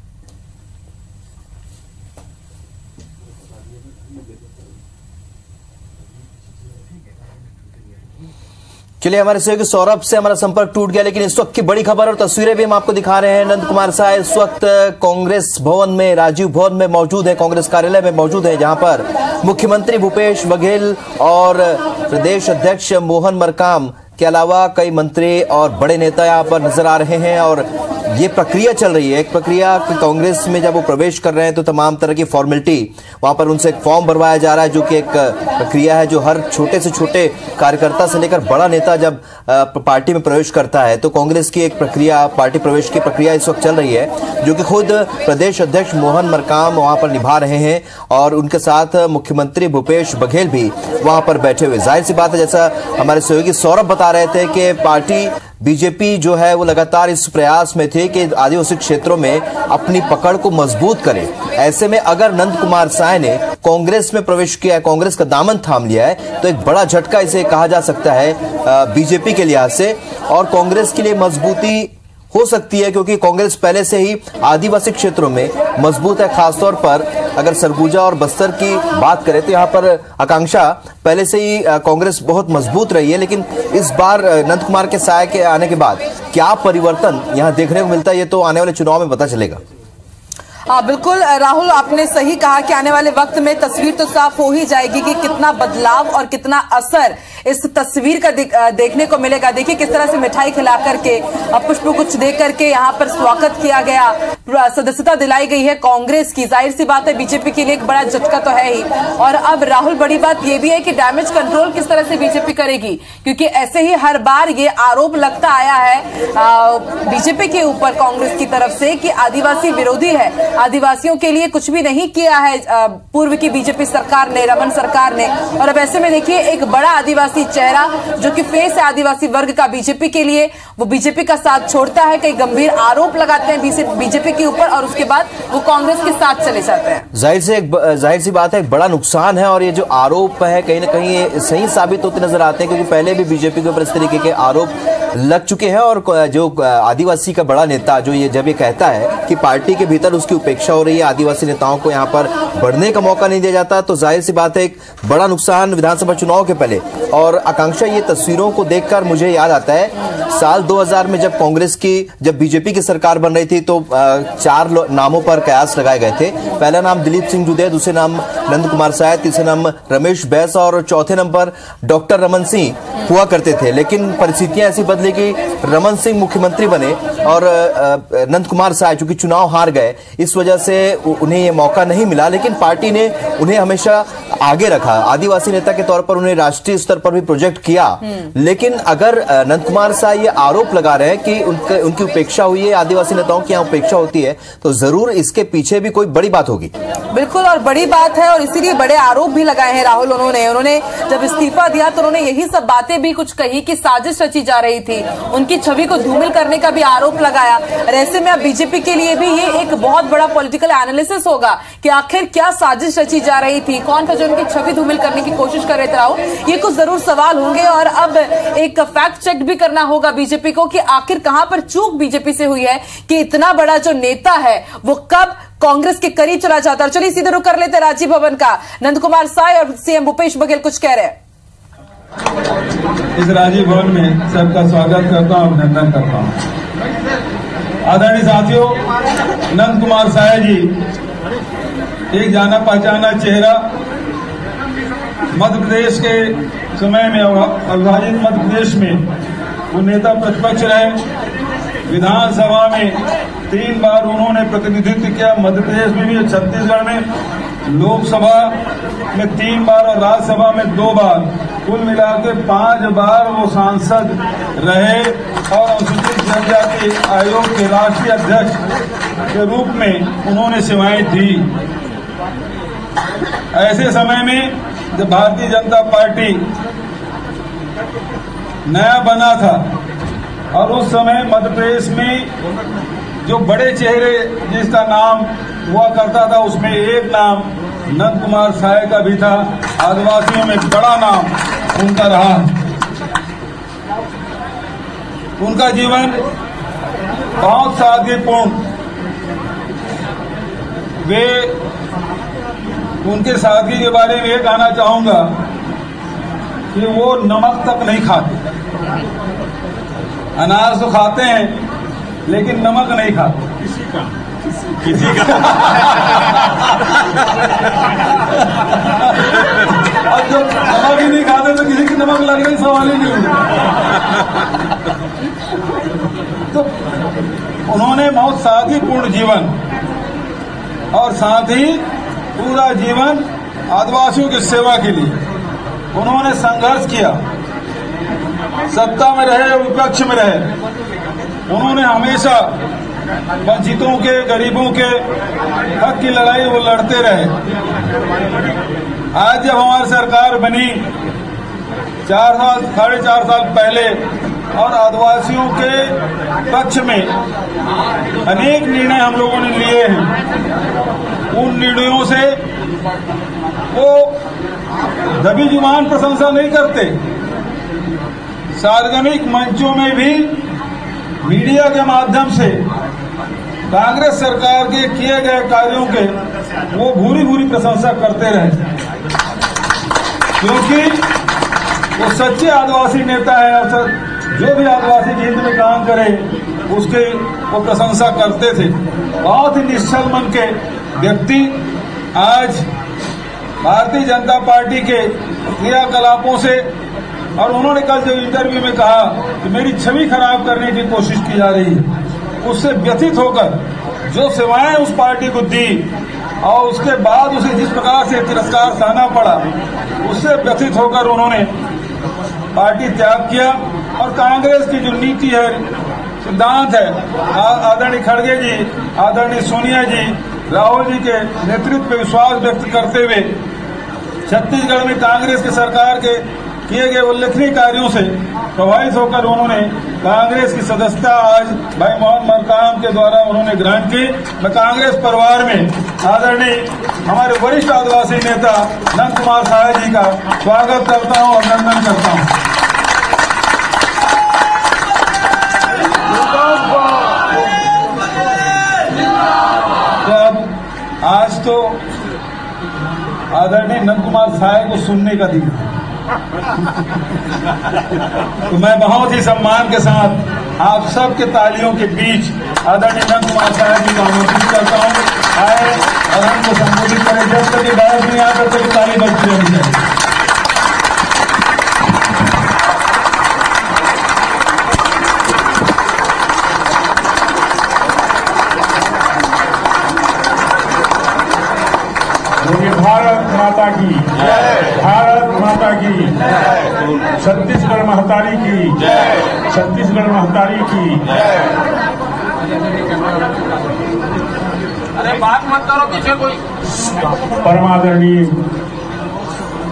चलिए, हमारे सहयोगी सौरभ से हमारा संपर्क टूट गया, लेकिन इस वक्त की बड़ी खबर और तस्वीरें भी हम आपको दिखा रहे हैं। नंद कुमार साय इस वक्त कांग्रेस भवन में, राजीव भवन में मौजूद है, कांग्रेस कार्यालय में मौजूद है, जहां पर मुख्यमंत्री भूपेश बघेल और प्रदेश अध्यक्ष मोहन मरकाम के अलावा कई मंत्री और बड़े नेता यहां पर नजर आ रहे हैं और ये प्रक्रिया चल रही है। एक प्रक्रिया कांग्रेस में जब वो प्रवेश कर रहे हैं तो तमाम तरह की फॉर्मेलिटी वहां पर उनसे एक फॉर्म भरवाया जा रहा है, जो कि एक प्रक्रिया है जो हर छोटे से छोटे कार्यकर्ता से लेकर बड़ा नेता जब पार्टी में प्रवेश करता है तो कांग्रेस की एक प्रक्रिया, पार्टी प्रवेश की प्रक्रिया इस वक्त चल रही है, जो कि खुद प्रदेश अध्यक्ष मोहन मरकाम वहां पर निभा रहे हैं और उनके साथ मुख्यमंत्री भूपेश बघेल भी वहां पर बैठे हुए। जाहिर सी बात है, जैसा हमारे सहयोगी सौरभ बता रहे थे कि पार्टी बीजेपी जो है वो लगातार इस प्रयास में थे कि आदिवासी क्षेत्रों में अपनी पकड़ को मजबूत करे। ऐसे में अगर नंद कुमार साय ने कांग्रेस में प्रवेश किया है, कांग्रेस का दामन थाम लिया है, तो एक बड़ा झटका इसे कहा जा सकता है बीजेपी के लिहाज से और कांग्रेस के लिए मजबूती हो सकती है, क्योंकि कांग्रेस पहले से ही आदिवासी क्षेत्रों में मजबूत है। खासतौर पर अगर सरगुजा और बस्तर की बात करें तो यहाँ पर आकांक्षा पहले से ही कांग्रेस बहुत मजबूत रही है, लेकिन इस बार नंद कुमार के साय के आने के बाद क्या परिवर्तन यहाँ देखने को मिलता है, ये तो आने वाले चुनाव में पता चलेगा। हाँ बिल्कुल राहुल, आपने सही कहा कि आने वाले वक्त में तस्वीर तो साफ हो ही जाएगी कि कितना बदलाव और कितना असर इस तस्वीर का दे, देखने को मिलेगा। देखिए किस तरह से मिठाई खिला करके, पुष्प गुच्छ दे करके यहाँ पर स्वागत किया गया, सदस्यता दिलाई गई है कांग्रेस की। जाहिर सी बात है बीजेपी के लिए एक बड़ा झटका तो है ही। और अब राहुल, बड़ी बात यह भी है कि डैमेज कंट्रोल किस तरह से बीजेपी करेगी, क्योंकि ऐसे ही हर बार ये आरोप लगता आया है बीजेपी के ऊपर कांग्रेस की तरफ से कि आदिवासी विरोधी है, आदिवासियों के लिए कुछ भी नहीं किया है पूर्व की बीजेपी सरकार ने, रमन सरकार ने। और अब ऐसे में देखिए एक बड़ा आदिवासी चेहरा जो कि फेस है आदिवासी वर्ग का बीजेपी के लिए, वो बीजेपी का साथ छोड़ता है, कई गंभीर आरोप लगाते हैं बीजेपी के ऊपर और उसके बाद वो कांग्रेस के साथ चले जाते हैं। जाहिर से एक जाहिर सी बात है, एक बड़ा नुकसान है और ये जो आरोप है कहीं ना कहीं ये सही साबित होते नजर आते हैं, क्योंकि पहले भी बीजेपी के ऊपर इस तरीके के आरोप लग चुके हैं और जो आदिवासी का बड़ा नेता जो ये जब ये कहता है कि पार्टी के भीतर उसकी उपेक्षा हो रही है, आदिवासी नेताओं को यहाँ पर बढ़ने का मौका नहीं दिया जाता, तो जाहिर सी बात है एक बड़ा नुकसान विधानसभा चुनाव के पहले। और आकांक्षा, ये तस्वीरों को देखकर मुझे याद आता है साल दो हज़ार में जब कांग्रेस की जब बीजेपी की सरकार बन रही थी तो चार नामों पर कयास लगाए गए थे। पहला नाम दिलीप सिंह जुदे, दूसरे नाम नंद कुमार साय, तीसरे नाम रमेश बैस और चौथे नंबर डॉक्टर रमन सिंह हुआ करते थे। लेकिन परिस्थितियां ऐसी बदली कि रमन सिंह मुख्यमंत्री बने और नंद कुमार साय चूंकि चुनाव हार गए, इस वजह से उन्हें ये मौका नहीं मिला, लेकिन पार्टी ने उन्हें हमेशा आगे रखा। आदिवासी नेता के तौर पर उन्हें राष्ट्रीय स्तर पर भी प्रोजेक्ट किया। लेकिन अगर नंद कुमार साय ये आरोप लगा रहे हैं कि उनके उनकी उपेक्षा हुई है, आदिवासी नेताओं की यहाँ उपेक्षा होती है, तो जरूर इसके पीछे भी कोई बड़ी बात होगी। बिल्कुल, और बड़ी बात है और इसीलिए बड़े आरोप भी लगाए हैं राहुल। उन्होंने उन्होंने जब इस्तीफा दिया तो उन्होंने यही सब बातें भी कुछ कही कि साजिश रची जा रही थी, उनकी छवि को धूमिल करने का भी आरोप आरोप लगाया। और ऐसे में अब बीजेपी के लिए भी ये एक बहुत बड़ा पॉलिटिकल एनालिसिस होगा कि आखिर क्या साजिश रची जा रही थी, कौन था जो उनकी छवि धूमिल करने की कोशिश कर रहे थे राहुल। ये कुछ जरूर सवाल होंगे और अब एक फैक्ट चेक भी करना होगा बीजेपी को कि आखिर कहां पर चूक बीजेपी से हुई है कि इतना बड़ा जो नेता है वो कब कांग्रेस के करीब चला जाता है। चलिए सीधे रुक कर लेते राजीव भवन का। नंद कुमार साय और सीएम भूपेश बघेल कुछ कह रहे हैं। इस राजीव भवन में सबका स्वागत करता हूं, अभिनंदन करता हूं। आदरणीय साथियों, नंद कुमार साय जी एक जाना पहचाना चेहरा, मध्य प्रदेश के समय में अविभाजित मध्य प्रदेश में वो नेता प्रतिपक्ष रहे। विधानसभा में तीन बार उन्होंने प्रतिनिधित्व किया, मध्य प्रदेश में भी, छत्तीसगढ़ में, लोकसभा में तीन बार और राज्यसभा में दो बार, कुल मिलाकर पांच बार वो सांसद रहे और अनुसूचित जनजाति आयोग के राष्ट्रीय अध्यक्ष के रूप में उन्होंने सेवाएं दी। ऐसे समय में जब भारतीय जनता पार्टी नया बना था और उस समय मध्य प्रदेश में जो बड़े चेहरे जिसका नाम हुआ करता था उसमें एक नाम नंद कुमार साय का भी था। आदिवासियों में बड़ा नाम उनका रहा। उनका जीवन बहुत सादगीपूर्ण, वे उनके सादगी के बारे में ये कहना चाहूंगा कि वो नमक तक नहीं खाते। अनाज तो खाते हैं लेकिन नमक नहीं खाते। किसी का किसी का और जब नमक ही नहीं खाते तो किसी की नमक लगने का सवाल ही नहीं होता। तो उन्होंने बहुत सादगीपूर्ण जीवन और साथ ही पूरा जीवन आदिवासियों की सेवा के लिए उन्होंने संघर्ष किया। सत्ता में रहे, विपक्ष में रहे, उन्होंने हमेशा वंचितों के, गरीबों के हक की लड़ाई वो लड़ते रहे। आज जब हमारी सरकार बनी चार साल साढ़े चार साल पहले और आदिवासियों के पक्ष में अनेक निर्णय हम लोगों ने लिए हैं, उन निर्णयों से वो दबी जुबान प्रशंसा नहीं करते। सार्वजनिक मंचों में भी मीडिया के माध्यम से कांग्रेस सरकार के किए गए कार्यों के वो भूरी भूरी प्रशंसा करते रहे, क्योंकि वो सच्चे आदिवासी नेता है और जो भी आदिवासी के हित में काम करे उसके वो प्रशंसा करते थे। बहुत ही निश्चल मन के व्यक्ति आज भारतीय जनता पार्टी के क्रियाकलापों से, और उन्होंने कल जो इंटरव्यू में कहा कि मेरी छवि खराब करने की कोशिश की जा रही है, उससे व्यथित होकर जो सेवाएं उस पार्टी को दी और उसके बाद उसे जिस प्रकार से तिरस्कार सहना पड़ा, उससे व्यथित होकर उन्होंने पार्टी त्याग किया। और कांग्रेस की जो नीति है, सिद्धांत है, आदरणीय खड़गे जी, आदरणीय सोनिया जी, राहुल जी के नेतृत्व पे विश्वास व्यक्त करते हुए छत्तीसगढ़ में कांग्रेस की सरकार के किए गए उल्लेखनीय कार्यों से प्रभावित होकर उन्होंने कांग्रेस की सदस्यता आज भाई मोहन मरकाम के द्वारा उन्होंने ग्रहण की। मैं कांग्रेस परिवार में आदरणीय हमारे वरिष्ठ आदिवासी नेता नंद कुमार साय जी का स्वागत करता हूं, अभिनंदन करता हूं। तो अब आज तो आदरणीय नंद कुमार साय को सुनने का दिन है, तो मैं बहुत ही सम्मान के साथ आप सबके तालियों के बीच आदरणीय नंद कुमार साय जी को आमंत्रित करता हूँ, आए और हमको संबोधित करें। जब तक ये बैठ नहीं आता तब ताली बजती रहनी चाहिए। भारत माता की जय, भारत माता की जय, छत्तीसगढ़ महतारी की जय, छत्तीसगढ़ महतारी की जय। अरे बात मत करो पीछे कोई। परमादरणीय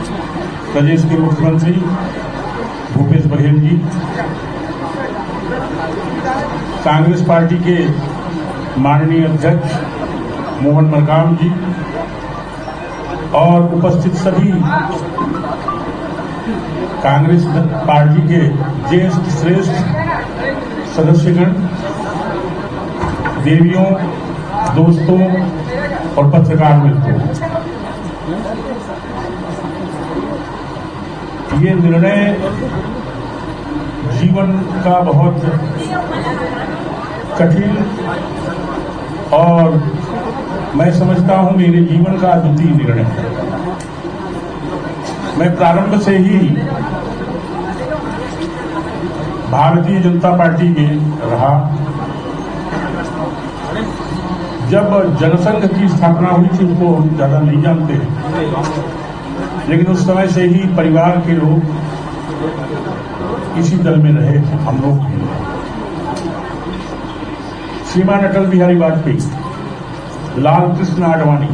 प्रदेश के मुख्यमंत्री भूपेश बघेल जी, कांग्रेस पार्टी के माननीय अध्यक्ष मोहन मरकाम जी और उपस्थित सभी कांग्रेस पार्टी के ज्येष्ठ श्रेष्ठ सदस्यगण, देवियों, दोस्तों और पत्रकार मित्रों, ये निर्णय जीवन का बहुत कठिन और मैं समझता हूं मेरे जीवन का अद्वितीय निर्णय है। मैं प्रारंभ से ही भारतीय जनता पार्टी में रहा। जब जनसंघ की स्थापना हुई थी उसको हम ज्यादा नहीं जानते हैं, लेकिन उस समय से ही परिवार के लोग इसी दल में रहे थे, हम लोग भी। श्रीमान अटल बिहारी वाजपेयी, लाल कृष्ण आडवाणी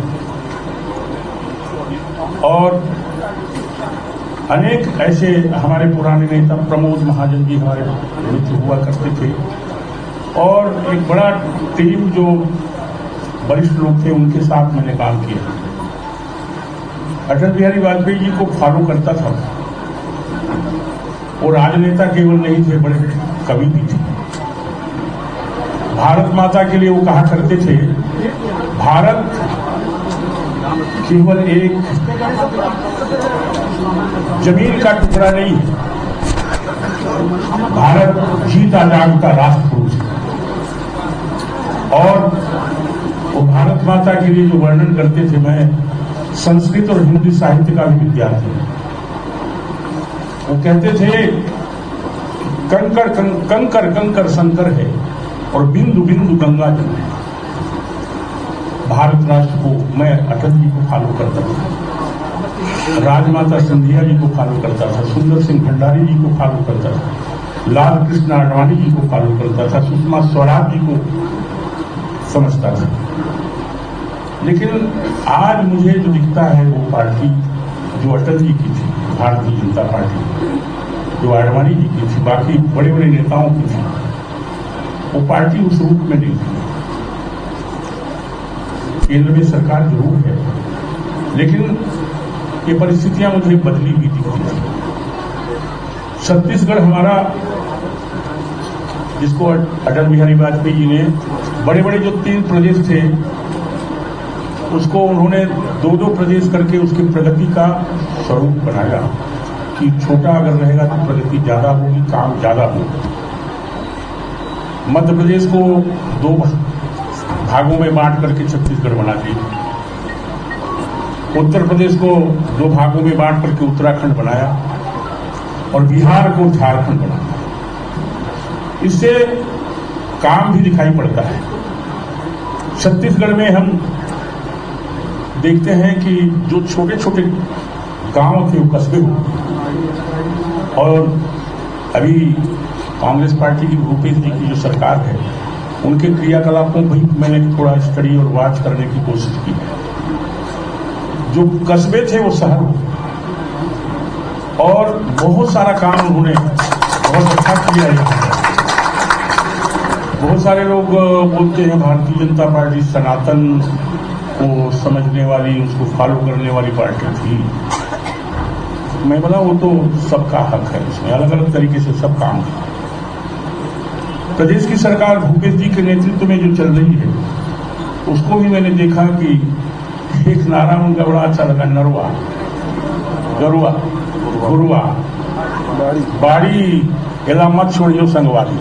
और अनेक ऐसे हमारे पुराने नेता, प्रमोद महाजन जी हमारे मित्र हुआ करते थे, और एक बड़ा टीम जो वरिष्ठ लोग थे उनके साथ मैंने काम किया। अटल बिहारी वाजपेयी जी को फॉलो करता था। वो राजनेता केवल नहीं थे, बड़े कवि भी थे। भारत माता के लिए वो कहा करते थे, भारत केवल एक जमीन का टुकड़ा नहीं है, भारत जीता जागता राष्ट्र पुरुष है। और वो भारत माता के लिए जो वर्णन करते थे, मैं संस्कृत और हिंदी साहित्य का भी विद्यार्थी हूं। वो कहते थे कंकर कंकर कंकर शंकर है और बिंदु बिंदु गंगा जल है। भारत राष्ट्र को मैं अटल जी को फॉलो करता था, राजमाता सिंधिया जी को फॉलो करता था, सुंदर सिंह भंडारी जी को फॉलो करता था, लाल कृष्ण आडवाणी जी को फॉलो करता था, सुषमा स्वराज जी को समझता था। लेकिन आज मुझे जो दिखता है वो पार्टी जो अटल जी की थी, भारतीय जनता पार्टी जो आडवाणी जी की थी, बाकी बड़े बड़े नेताओं की थी, वो पार्टी उस रूप में नहीं थी। केंद्र में सरकार जरूर है, लेकिन ये परिस्थितियां मुझे बदली भी दिखती थी। छत्तीसगढ़ हमारा, जिसको अटल बिहारी वाजपेयी जी ने बड़े बड़े जो तीन प्रदेश थे उसको उन्होंने दो दो प्रदेश करके उसकी प्रगति का स्वरूप बनाया कि छोटा अगर रहेगा तो प्रगति ज्यादा होगी, काम ज्यादा होगा। मध्य प्रदेश को दो भागों में बांट करके छत्तीसगढ़ बना दिया, उत्तर प्रदेश को दो भागों में बांट करके उत्तराखंड बनाया और बिहार को झारखंड बनाया। इससे काम भी दिखाई पड़ता है। छत्तीसगढ़ में हम देखते हैं कि जो छोटे छोटे गांव थे वो कस्बे हो, और अभी कांग्रेस पार्टी की भूपेश जी की जो सरकार है उनके क्रियाकलापों को भी मैंने थोड़ा स्टडी और वॉच करने की कोशिश की है। जो कस्बे थे वो शहर हो, और बहुत सारा काम उन्होंने बहुत अच्छा किया है। बहुत सारे लोग बोलते हैं भारतीय जनता पार्टी सनातन को समझने वाली, उसको फॉलो करने वाली पार्टी थी। मैं बोला वो तो सबका हक है, इसमें अलग अलग तरीके से सब काम है। प्रदेश की सरकार भूपेश जी के नेतृत्व में जो चल रही है उसको भी मैंने देखा कि एक नारा उनका बड़ा अच्छा लगा, नरवा गरुआ गुरुआ बाड़ी एला मत छोड़ियो संगवारी।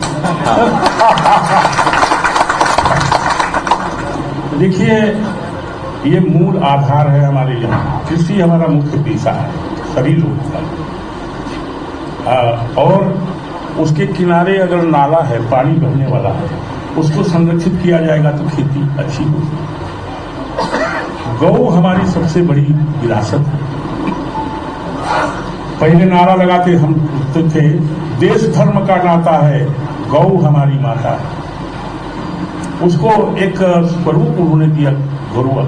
देखिए, ये मूल आधार है हमारे यहाँ। कृषि हमारा मुख्य पेशा है सभी लोग का, और उसके किनारे अगर नाला है, पानी बहने वाला है, उसको संरक्षित किया जाएगा तो खेती अच्छी होगी। गौ हमारी सबसे बड़ी विरासत है। पहले नारा लगाते हम थे, देश धर्म का नाता है, गौ हमारी माता है। उसको एक स्वरूप उन्होंने दिया गरुआ,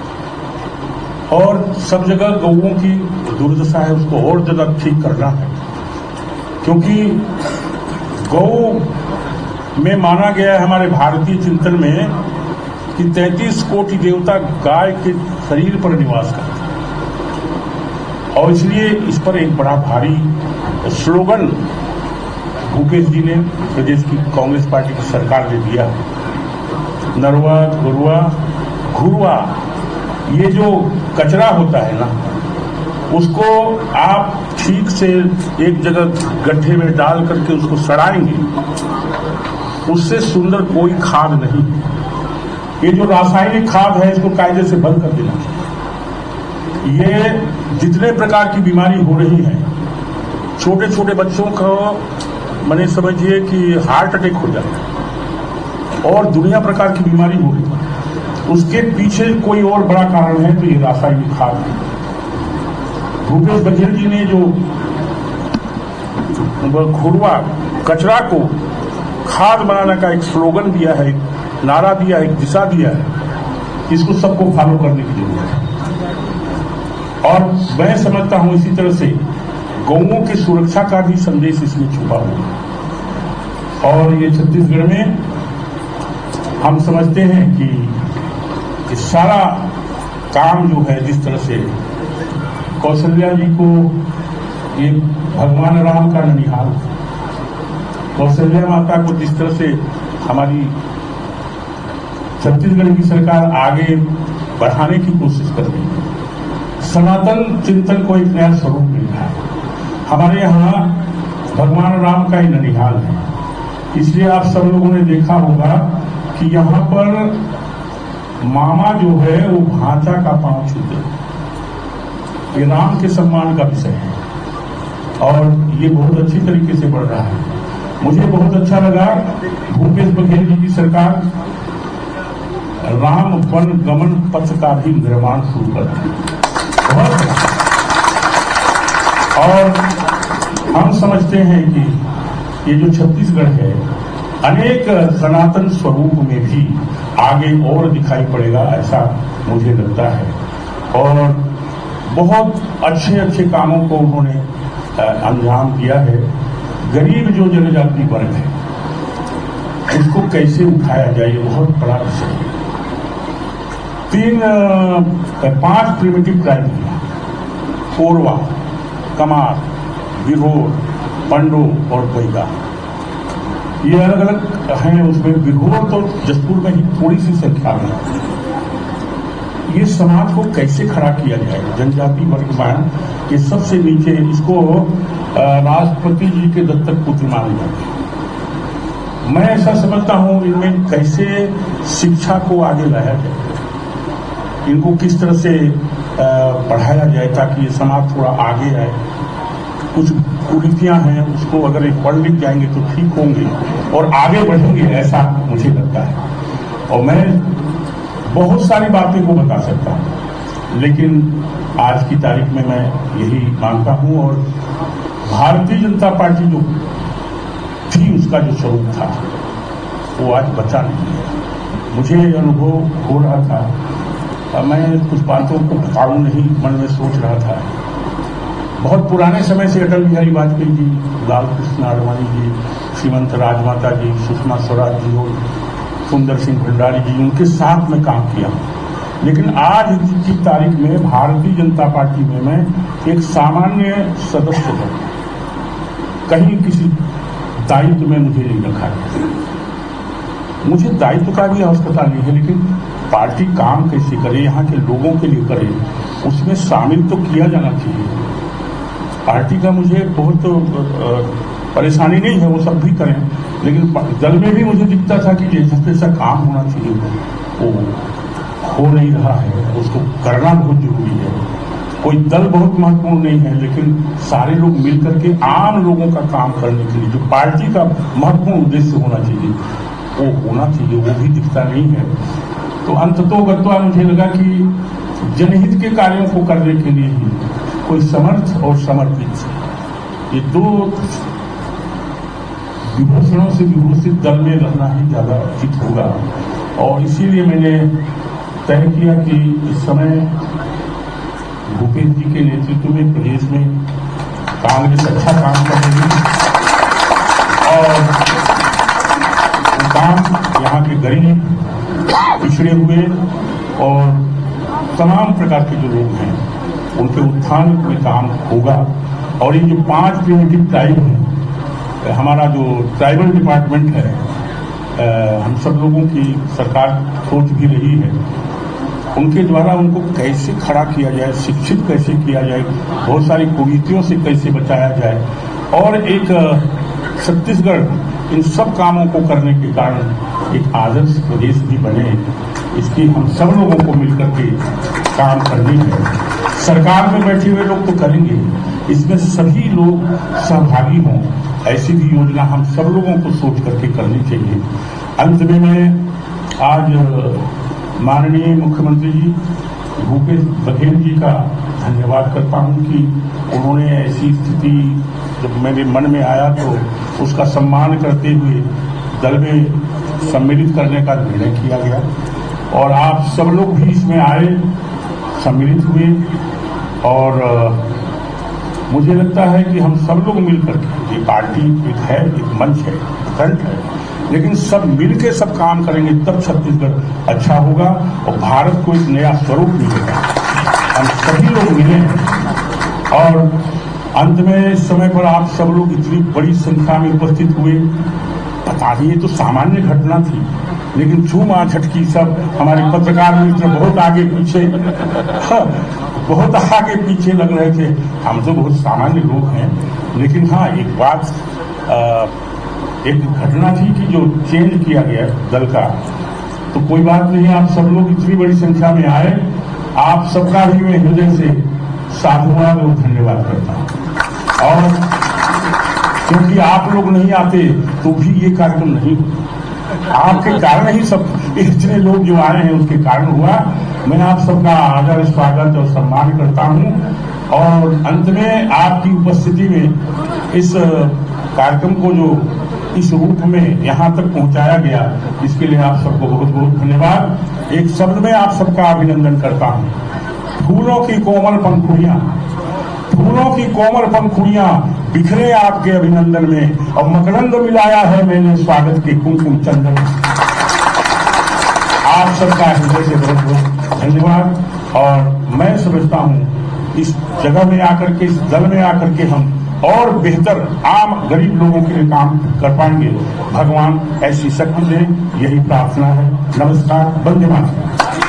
और सब जगह गौओं की दुर्दशा है, उसको और ज्यादा ठीक करना है। क्योंकि गौ में माना गया है हमारे भारतीय चिंतन में कि तैंतीस कोटि देवता गाय के शरीर पर निवास करते हैं और इसलिए इस पर एक बड़ा भारी स्लोगन भूपेश जी ने, प्रदेश की कांग्रेस पार्टी की सरकार ने दिया। नरवा गुरुआ घुरुआ, ये जो कचरा होता है ना, उसको आप ठीक से एक जगह गड्ढे में डाल करके उसको सड़ाएंगे, उससे सुंदर कोई खाद नहीं। ये जो रासायनिक खाद है इसको कायदे से बंद कर देना चाहिए। ये जितने प्रकार की बीमारी हो रही है, छोटे छोटे बच्चों को मैंने समझिए कि हार्ट अटैक हो जाता है और दुनिया प्रकार की बीमारी हो रही है, उसके पीछे कोई और बड़ा कारण है तो ये रासायनिक खाद है। भूपेश बघेल जी ने जो घुरवा कचरा को खाद बनाने का एक स्लोगन दिया है, एक नारा दिया है, एक दिशा दिया है, इसको सबको फॉलो करने की जरूरत है। और मैं समझता हूं इसी तरह से गौओं की सुरक्षा का भी संदेश इसमें छुपा हुआ है। और ये छत्तीसगढ़ में हम समझते हैं कि सारा काम जो है, जिस तरह से कौशल्या जी को ये भगवान राम का ननिहाल, कौशल्या माता को जिस तरह से हमारी छत्तीसगढ़ की सरकार आगे बढ़ाने की कोशिश कर रही है, सनातन चिंतन को एक नया स्वरूप मिल रहा है। हमारे यहाँ भगवान राम का ही ननिहाल है, इसलिए आप सब लोगों ने देखा होगा कि यहाँ पर मामा जो है वो भांचा का पांव छूते हैं। ये राम के सम्मान का विषय है और ये बहुत अच्छी तरीके से बढ़ रहा है। मुझे बहुत अच्छा लगा भूपेश बघेल जी की सरकार राम वन गमन पथ का भी निर्माण शुरू कर दिया और हम समझते हैं कि ये जो छत्तीसगढ़ है अनेक सनातन स्वरूप में भी आगे और दिखाई पड़ेगा, ऐसा मुझे लगता है। और बहुत अच्छे अच्छे कामों को उन्होंने अंजाम दिया है। गरीब जो जनजाति वर्ग है उसको कैसे उठाया जाए, ये बहुत बड़ा विषय है। तीन पांच प्रिमिटिव ट्राइब है, कोरवा, कमार, बिरहोर, पंडो और बैगा, ये अलग अलग हैं। उसमें बिरहोर तो जसपुर में ही थोड़ी सी संख्या में। ये समाज को कैसे खड़ा किया जाए, जनजाति वर्ग में ये सबसे नीचे, इसको राष्ट्रपति जी के दत्तक पुत्र माने जाते हैं। मैं ऐसा समझता हूं इनमें कैसे शिक्षा को आगे लाया जाए, इनको किस तरह से पढ़ाया जाए ताकि ये समाज थोड़ा आगे आए। कुछ कुरीतियां हैं उसको अगर एक पढ़ लिख जाएंगे तो ठीक होंगे और आगे बढ़ेंगे, ऐसा मुझे लगता है। और मैं बहुत सारी बातें को बता सकता हूं, लेकिन आज की तारीख में मैं यही मानता हूं। और भारतीय जनता पार्टी जो थी, उसका जो स्वरूप था वो आज बचा नहीं है। मुझे अनुभव हो रहा था, मैं कुछ बातों को बताऊं नहीं, मन में सोच रहा था। बहुत पुराने समय से अटल बिहारी वाजपेयी जी, लाल कृष्ण आडवाणी जी, श्रीमंत राजमाता जी, सुषमा स्वराज जी और सुंदर सिंह भंडारी जी, उनके साथ में काम किया। लेकिन आज की तारीख में भारतीय जनता पार्टी में मैं एक सामान्य सदस्य हूं, कहीं किसी दायित्व में मुझे नहीं रखा है। मुझे दायित्व का भी आवश्यकता नहीं है, लेकिन पार्टी काम कैसे करे, यहाँ के लोगों के लिए करे, उसमें शामिल तो किया जाना चाहिए। पार्टी का मुझे बहुत परेशानी नहीं है, वो सब भी करें, लेकिन दल में भी मुझे दिखता था कि जैसा जैसा काम होना चाहिए वो हो नहीं रहा है, उसको करना बहुत जरूरी है। कोई दल बहुत महत्वपूर्ण नहीं है, लेकिन सारे लोग मिलकर के आम लोगों का काम करने के लिए जो पार्टी का महत्वपूर्ण उद्देश्य होना चाहिए वो होना चाहिए, वो भी दिखता नहीं है। तो अंततोगत्वा मुझे लगा कि जनहित के कार्यों को करने के लिए ही कोई समर्थ और समर्पित, ये दो विभूषणों से विभूषित दल में रहना ही ज्यादा उचित होगा। और इसीलिए मैंने तय किया कि इस समय भूपेश जी के नेतृत्व में प्रदेश में कांग्रेस अच्छा काम कर रही है और काम यहाँ के गरीब, पिछड़े हुए और तमाम प्रकार के जो लोग हैं उनके उत्थान में काम होगा। और ये जो पांच प्रिमिटिव ट्राइब हैं, हमारा जो ट्राइबल डिपार्टमेंट है, आ, हम सब लोगों की सरकार सोच भी रही है, उनके द्वारा उनको कैसे खड़ा किया जाए, शिक्षित कैसे किया जाए, बहुत सारी कुरीतियों से कैसे बचाया जाए और एक छत्तीसगढ़ इन सब कामों को करने के कारण एक आदर्श प्रदेश भी बने, इसकी हम सब लोगों को मिलकर के काम करनी है। सरकार में बैठे हुए लोग तो करेंगे, इसमें सभी लोग सहभागी हों, ऐसी भी योजना हम सब लोगों को सोच करके करनी चाहिए। अंत में मैं आज माननीय मुख्यमंत्री जी भूपेश बघेल जी का धन्यवाद करता हूं कि उन्होंने ऐसी स्थिति जब मेरे मन में आया तो उसका सम्मान करते हुए दल में सम्मिलित करने का निर्णय किया गया और आप सब लोग भी इसमें आए, सम्मिलित हुए और मुझे लगता है कि हम सब लोग मिलकर के, ये पार्टी एक है, एक मंच है, फ्रंट है, लेकिन सब मिलके सब काम करेंगे तब छत्तीसगढ़ अच्छा होगा और भारत को एक नया स्वरूप मिलेगा। हम सभी लोग मिले हैं और अंत में इस समय पर आप सब लोग इतनी बड़ी संख्या में उपस्थित हुए, पता नहीं ये तो सामान्य घटना थी, लेकिन झूमा झटकी सब हमारे पत्रकार मित्र बहुत आगे पीछे हाँ, बहुत आगे पीछे लग रहे थे। हम तो बहुत सामान्य लोग हैं, लेकिन हाँ एक बात आ, एक घटना थी कि जो चेंज किया गया दल का, तो कोई बात नहीं, आप सब लोग इतनी बड़ी संख्या में आए, आप सबका भी मैं हृदय से साधुवाद और धन्यवाद करता हूँ। और क्योंकि आप लोग नहीं आते तो भी ये कार्यक्रम नहीं, आपके कारण ही सब इतने लोग जो आए हैं उसके कारण हुआ। मैं आप सबका आदर, स्वागत और सम्मान करता हूँ और अंत में आपकी उपस्थिति में इस कार्यक्रम को जो इस रूप में यहाँ तक पहुँचाया गया, इसके लिए आप सबको बहुत बहुत धन्यवाद। एक शब्द में आप सबका अभिनंदन करता हूँ। फूलों की कोमल पंखुड़ियाँ, फूलों की कोमल पंखुड़ियाँ बिखरे आपके अभिनंदन में और मकरंद मिलाया है मैंने स्वागत के कुमकुम चंदन। आप सबका हृदय से बहुत बहुत धन्यवाद और मैं समझता हूँ इस जगह में आकर के, इस दल में आकर के हम और बेहतर आम गरीब लोगों के लिए काम कर पाएंगे। भगवान ऐसी शक्ति दे, यही प्रार्थना है। नमस्कार, वंदे मातरम।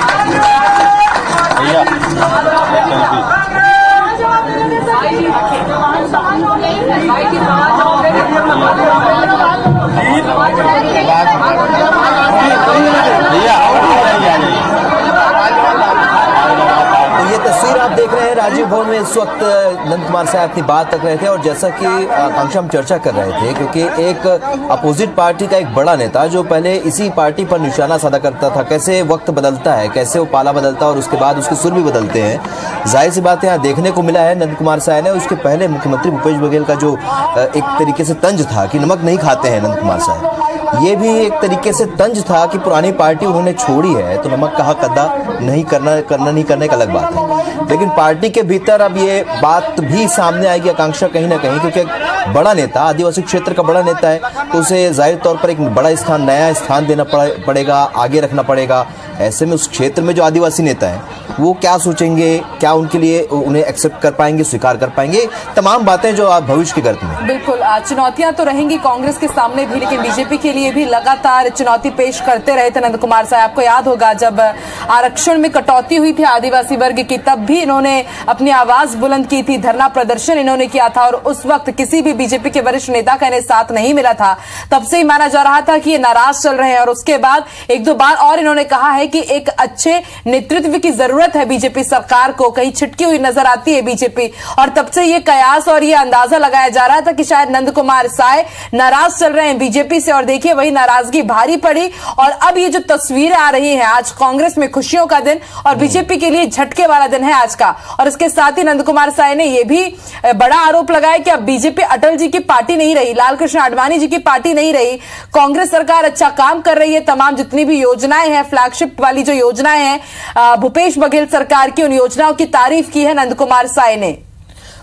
तो ये तस्वीर आप देख रहे हैं राजीव भवन में इस वक्त नंद कुमार साहब अपनी बात तक रहे थे और जैसा कि आकांक्षा हम चर्चा कर रहे थे, क्योंकि एक अपोजिट पार्टी का एक बड़ा नेता जो पहले इसी पार्टी पर निशाना साधा करता था, कैसे वक्त बदलता है, कैसे वो पाला बदलता है और उसके बाद उसके सुर भी बदलते हैं। जाहिर सी बात है यहाँ देखने को मिला है नंद कुमार साहब ने। उसके पहले मुख्यमंत्री भूपेश बघेल का जो एक तरीके से तंज था कि नमक नहीं खाते हैं नंद कुमार साहब, ये भी एक तरीके से तंज था कि पुरानी पार्टी उन्होंने छोड़ी है तो नमक कहा कदा नहीं करना करना नहीं करने का अलग बात है। लेकिन पार्टी के भीतर अब ये बात भी सामने आएगी आकांक्षा कहीं ना कहीं, क्योंकि एक बड़ा नेता, आदिवासी क्षेत्र का बड़ा नेता है, तो उसे जाहिर तौर पर एक बड़ा स्थान, नया स्थान देना पड़ेगा, आगे रखना पड़ेगा। ऐसे में उस क्षेत्र में जो आदिवासी नेता है वो क्या सोचेंगे, क्या उनके लिए उन्हें एक्सेप्ट कर पाएंगे, स्वीकार कर पाएंगे, तमाम बातें जो आप भविष्य के गर्त में। बिल्कुल चुनौतियां तो रहेंगी कांग्रेस के सामने भी, लेकिन बीजेपी के लिए भी लगातार चुनौती पेश करते रहे थे नंद कुमार साहब। आपको याद होगा जब आरक्षण में कटौती हुई थी आदिवासी वर्ग की, तब भी इन्होंने अपनी आवाज बुलंद की थी, धरना प्रदर्शन इन्होंने किया था और उस वक्त किसी भी बीजेपी के वरिष्ठ नेता का इन्हें साथ नहीं मिला था। तब से ही माना जा रहा था कि ये नाराज चल रहे हैं और उसके बाद एक दो बार और इन्होंने कहा है कि एक अच्छे नेतृत्व की जरूरत है बीजेपी सरकार को, कहीं छिटकी हुई नजर आती है बीजेपी। और तब से ये कयास और ये अंदाजा लगाया जा रहा था कि शायद नंद कुमार साय नाराज चल रहे हैं बीजेपी से और देखिए वही नाराजगी भारी पड़ी। और अब ये जो तस्वीरें आ रही हैं, आज कांग्रेस में खुशियों का दिन और बीजेपी के लिए झटके वाला दिन है आज का। और इसके साथ ही नंद कुमार साय ने यह भी बड़ा आरोप लगाया कि अब बीजेपी अटल जी की पार्टी नहीं रही, लाल कृष्ण आडवाणी जी की पार्टी नहीं रही, कांग्रेस सरकार अच्छा काम कर रही है। तमाम जितनी भी योजनाएं हैं, फ्लैगशिप वाली जो योजनाएं हैं भूपेश बघेल सरकार की, उन योजनाओं की तारीफ की है नंद कुमार साय ने।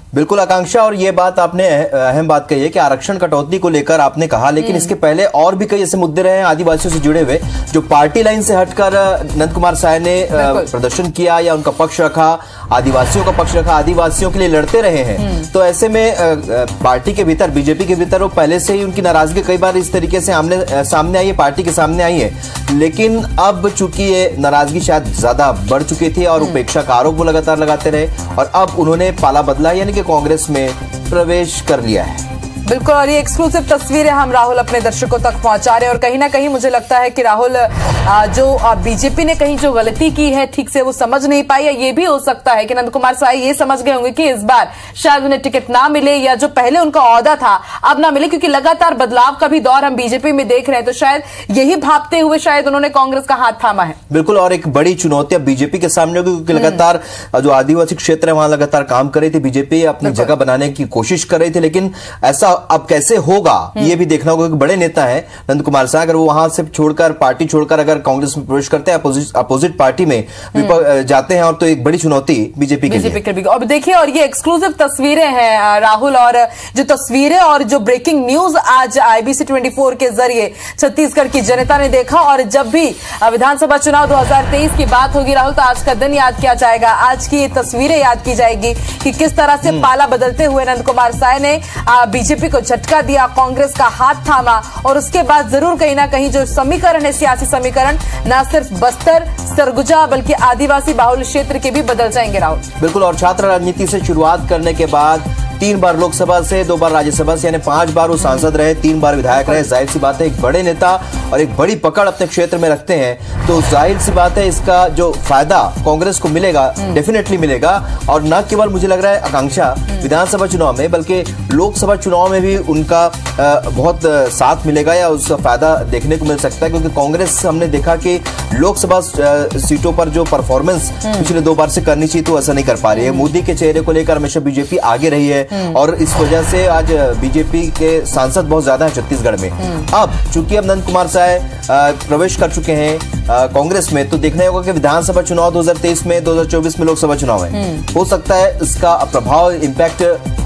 बिल्कुल आकांक्षा, और ये बात आपने अहम बात कही है कि आरक्षण कटौती को लेकर आपने कहा, लेकिन इसके पहले और भी कई ऐसे मुद्दे रहे हैं आदिवासियों से जुड़े हुए जो पार्टी लाइन से हटकर नंद कुमार साय ने प्रदर्शन किया या उनका पक्ष रखा, आदिवासियों का पक्ष रखा, आदिवासियों के लिए लड़ते रहे हैं। तो ऐसे में पार्टी के भीतर, बीजेपी के भीतर वो पहले से ही उनकी नाराजगी कई बार इस तरीके से आमने सामने आई है, पार्टी के सामने आई है। लेकिन अब चूंकि ये नाराजगी शायद ज्यादा बढ़ चुकी थी और उपेक्षा का आरोप वो लगातार लगाते रहे, और अब उन्होंने पाला बदला यानी कि कांग्रेस में प्रवेश कर लिया है। बिल्कुल, और ये एक्सक्लूसिव तस्वीरें हम राहुल अपने दर्शकों तक पहुंचा रहे हैं, और कहीं ना कहीं मुझे लगता है कि राहुल जो बीजेपी ने कहीं जो गलती की है ठीक से वो समझ नहीं पाई, या ये भी हो सकता है कि नंद कुमार साय ये समझ गए होंगे कि इस बार शायद उन्हें टिकट ना मिले, या जो पहले उनका ओहदा था अब ना मिले, क्योंकि लगातार बदलाव का भी दौर हम बीजेपी में देख रहे हैं। तो शायद यही भापते हुए शायद उन्होंने कांग्रेस का हाथ थामा है। बिल्कुल, और एक बड़ी चुनौती अब बीजेपी के सामने होगी, क्योंकि लगातार जो आदिवासी क्षेत्र है वहां लगातार काम कर रही थी बीजेपी, अपनी जगह बनाने की कोशिश कर रही थी, लेकिन ऐसा अब कैसे होगा ये भी देखना होगा। बड़े नेता है नंद कुमार साय, अगर वो वहां से छोड़कर, पार्टी छोड़कर अगर कांग्रेस में प्रवेश करते हैं, अपोजिट पार्टी में जाते हैं, और तो एक बड़ी चुनौती बीजेपी के लिए। के और देखिए, और ये एक्सक्लूसिव तस्वीरें हैं राहुल, और जो तस्वीरें और जो ब्रेकिंग न्यूज आज आईबीसी चौबीस के जरिए छत्तीसगढ़ की जनता ने देखा। और जब भी विधानसभा चुनाव दो हजार तेईस की बात होगी राहुल, तो आज का दिन याद किया जाएगा, आज की ये तस्वीरें याद की जाएगी कि किस तरह से पाला बदलते हुए नंद कुमार साय ने बीजेपी को झटका दिया, कांग्रेस का हाथ थामा, और उसके बाद जरूर कहीं ना कहीं जो समीकरण है, सियासी समीकरण, न सिर्फ बस्तर, सरगुजा, बल्कि आदिवासी बाहुल क्षेत्र के भी बदल जाएंगे राहुल। बिल्कुल, और छात्र राजनीति से शुरुआत करने के बाद तीन बार लोकसभा से, दो बार राज्यसभा से, यानी पांच बार वो सांसद रहे, तीन बार विधायक रहे। जाहिर सी बात है एक बड़े नेता और एक बड़ी पकड़ अपने क्षेत्र में रखते हैं, तो जाहिर सी बात है इसका जो फायदा कांग्रेस को मिलेगा, डेफिनेटली मिलेगा। और न केवल मुझे लग रहा है आकांक्षा विधानसभा चुनाव में, बल्कि लोकसभा चुनाव में भी उनका बहुत साथ मिलेगा या उसका फायदा देखने को मिल सकता है, क्योंकि कांग्रेस हमने देखा कि लोकसभा सीटों पर जो परफॉर्मेंस पिछले दो बार से करनी चाहिए तो ऐसा नहीं कर पा रही है। मोदी के चेहरे को लेकर हमेशा बीजेपी आगे रही है, और इस वजह से आज बीजेपी के सांसद बहुत ज्यादा हैं छत्तीसगढ़ में। अब चूंकि अब नंद कुमार साय प्रवेश कर चुके हैं कांग्रेस में, तो देखना होगा कि विधानसभा चुनाव दो हजार तेईस में, दो हजार चौबीस में लोकसभा चुनाव है, हो सकता है इसका प्रभाव, इम्पैक्ट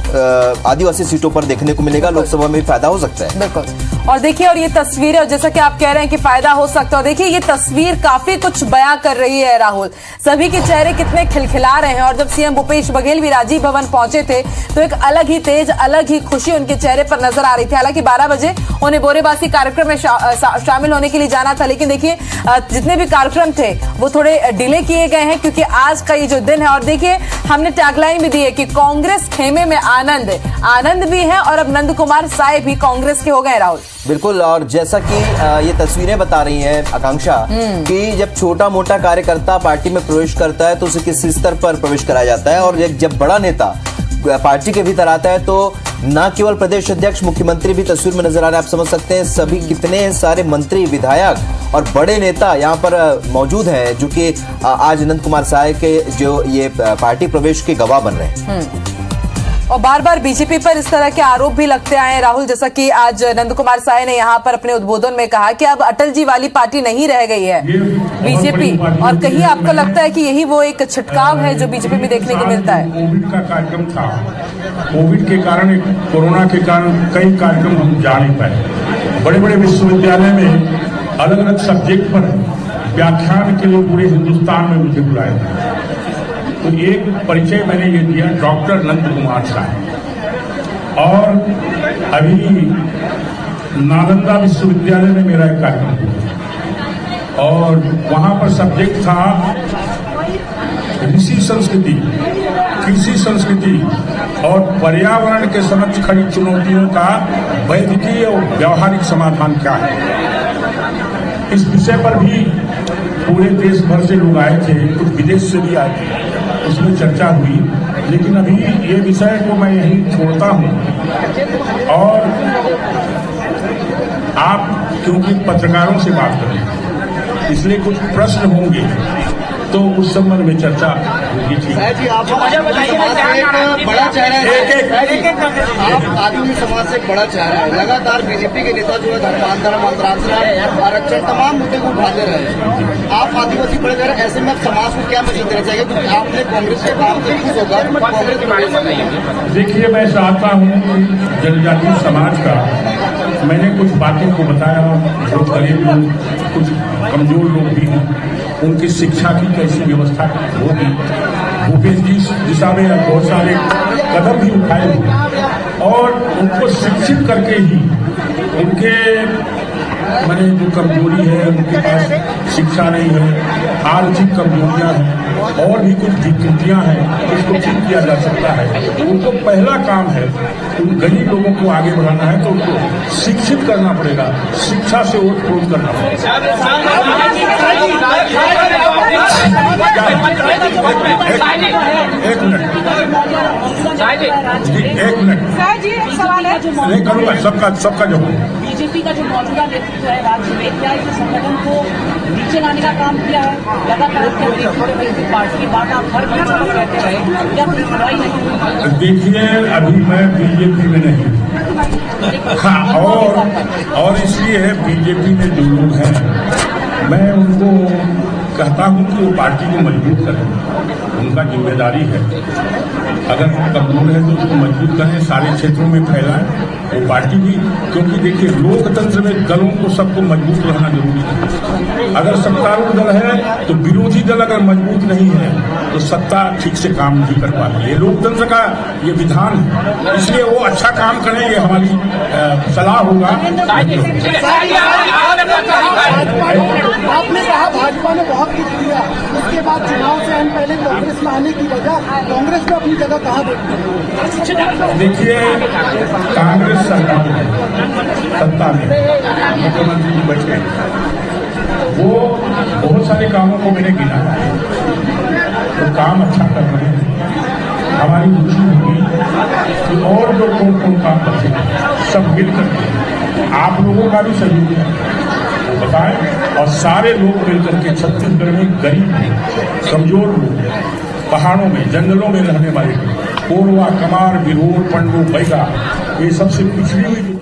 आदिवासी सीटों पर देखने को मिलेगा, लोकसभा में फायदा हो सकता है। बिल्कुल, और देखिए, और ये तस्वीरें, और जैसा कि आप कह रहे हैं कि फायदा हो सकता है, देखिए ये तस्वीर काफी कुछ बयां कर रही है राहुल, सभी के चेहरे कितने खिलखिला रहे हैं। और जब सीएम भूपेश बघेल भी राजीव भवन पहुंचे थे तो एक अलग ही तेज, अलग ही खुशी उनके चेहरे पर नजर आ रही थी। हालांकि बारह बजे उन्हें बोरेबासी कार्यक्रम में शा, शा, शामिल होने के लिए जाना था, लेकिन देखिए जितने भी कार्यक्रम थे वो थोड़े डिले किए गए हैं, क्योंकि आज का ये जो दिन है। और देखिए, हमने टैगलाइन भी दी है कि कांग्रेस खेमे में आनंद, आनंद भी है, और अब नंद कुमार साय भी कांग्रेस के हो गए राहुल। बिल्कुल, और जैसा कि ये तस्वीरें बता रही हैं आकांक्षा कि जब छोटा मोटा कार्यकर्ता पार्टी में प्रवेश करता है तो उसे किस स्तर पर प्रवेश कराया जाता है, और जब बड़ा नेता पार्टी के भीतर आता है तो न केवल प्रदेश अध्यक्ष, मुख्यमंत्री भी तस्वीर में नजर आ रहे हैं। आप समझ सकते हैं सभी कितने सारे मंत्री, विधायक और बड़े नेता यहाँ पर मौजूद हैं, जो कि आज नंद कुमार साय के जो ये पार्टी प्रवेश के गवाह बन रहे हैं। और बार बार बीजेपी पर इस तरह के आरोप भी लगते आए हैं राहुल, जैसा कि आज नंद कुमार साय ने यहाँ पर अपने उद्बोधन में कहा कि अब अटल जी वाली पार्टी नहीं रह गई है बीजेपी, और कहीं आपको लगता है कि यही वो एक छिटकाव है जो बीजेपी में देखने को मिलता है? कोविड का कार्यक्रम था, कोविड के कारण, कोरोना के कारण कई कार्यक्रम हम जा नहीं पाए। बड़े बड़े विश्वविद्यालय में अलग अलग सब्जेक्ट पर व्याख्यान के लिए पूरे हिंदुस्तान में मुझे बुलाया था। तो एक परिचय मैंने ये दिया, डॉक्टर नंद कुमार साय। और अभी नालंदा विश्वविद्यालय में मेरा एक कार्यक्रम हुआ, और वहां पर सब्जेक्ट था ऋषि संस्कृति, कृषि संस्कृति और पर्यावरण के समक्ष खड़ी चुनौतियों का वैद्यकीय और व्यावहारिक समाधान क्या है। इस विषय पर भी पूरे देश भर से लोग आए थे, कुछ विदेश से भी आए थे, उसमें चर्चा हुई। लेकिन अभी ये विषय को मैं यहीं छोड़ता हूँ, और आप क्योंकि पत्रकारों से बात कर रहे हैं इसलिए कुछ प्रश्न होंगे, तो उस संबंध में चर्चा होगी। ठीक है जी, आप एक बड़ा चेहरा है, आप आदिवासी समाज से एक बड़ा चेहरा है। लगातार बीजेपी के नेता जो है धर्मांतरण, मंत्रांतरण, आरक्षण, तमाम मुद्दे को उठाते रहे। आप आदिवासी बड़े चेहरे, ऐसे में समाज को क्या मैसेज देना चाहिए? क्योंकि आपने कांग्रेस के काम से खुश होकर कांग्रेस। देखिए, मैं चाहता हूँ जनजातीय समाज का, मैंने कुछ बातों को बताया, जो गरीब लोग, कुछ कमजोर लोग भी हैं, उनकी शिक्षा की कैसी व्यवस्था होगी। भूपेश जी दिशा में बहुत सारे कदम भी उठाए और उनको शिक्षित करके ही उनके मैंने जो कमजोरी है, उनके पास शिक्षा नहीं है, आर्थिक कमजोरियां हैं और भी कुछ विकृतियां हैं, उसको ठीक किया जा सकता है। उनको पहला काम है, उन गरीब लोगों को आगे बढ़ाना है तो उनको शिक्षित करना पड़ेगा, शिक्षा से ओत प्रोत करना पड़ेगा। एक मिनट एक मिनट नहीं करूँगा, सबका सबका जवाब। बीजेपी का जो मौजूदा नेतृत्व है राज्य में, क्या इस संगठन को नीचे लाने का काम किया है? लगातार पार्टी की बात आप हर कहते रहे, क्या कोई सुनवाई नहीं? देखिए, अभी मैं बीजेपी में नहीं, हाँ, और और इसलिए है बीजेपी में जो लोग हैं, मैं उनको कहता हूँ कि वो पार्टी को मजबूत करें, उनका जिम्मेदारी है। अगर कमजोर है तो उसको मजबूत करें, सारे क्षेत्रों में फैलाएं वो पार्टी भी, क्योंकि देखिए लोकतंत्र में दलों को सबको मजबूत रहना जरूरी है। अगर सत्तारूढ़ दल है तो विरोधी दल अगर मजबूत नहीं है तो सत्ता ठीक से काम नहीं कर पाती है। लोकतंत्र का ये विधान है, इसलिए वो अच्छा काम करें, ये हमारी सलाह होगा। आपने कहा भाजपा ने बहुत कुछ किया, उसके बाद चुनाव से हम पहले कांग्रेस में आने की वजह, कांग्रेस में अपनी जगह कहाँ देखते हैं? देखिए, कांग्रेस सरकार सत्ता में मुख्यमंत्री जी बैठे, वो बहुत सारे कामों को मैंने गिना, तो काम अच्छा कर रहे हैं। हमारी रुचि होगी कि और जो कौन कौन काम करते हैं सब मिल करके, आप लोगों का भी सहयोग है वो बताएं, और सारे लोग मिल करके छत्तीसगढ़ में गरीब कमजोर लोग, पहाड़ों में जंगलों में रहने वाले, कोरवा, कमार, बिरोर, पंडू, बैगा, ये सबसे पिछड़ी हुई।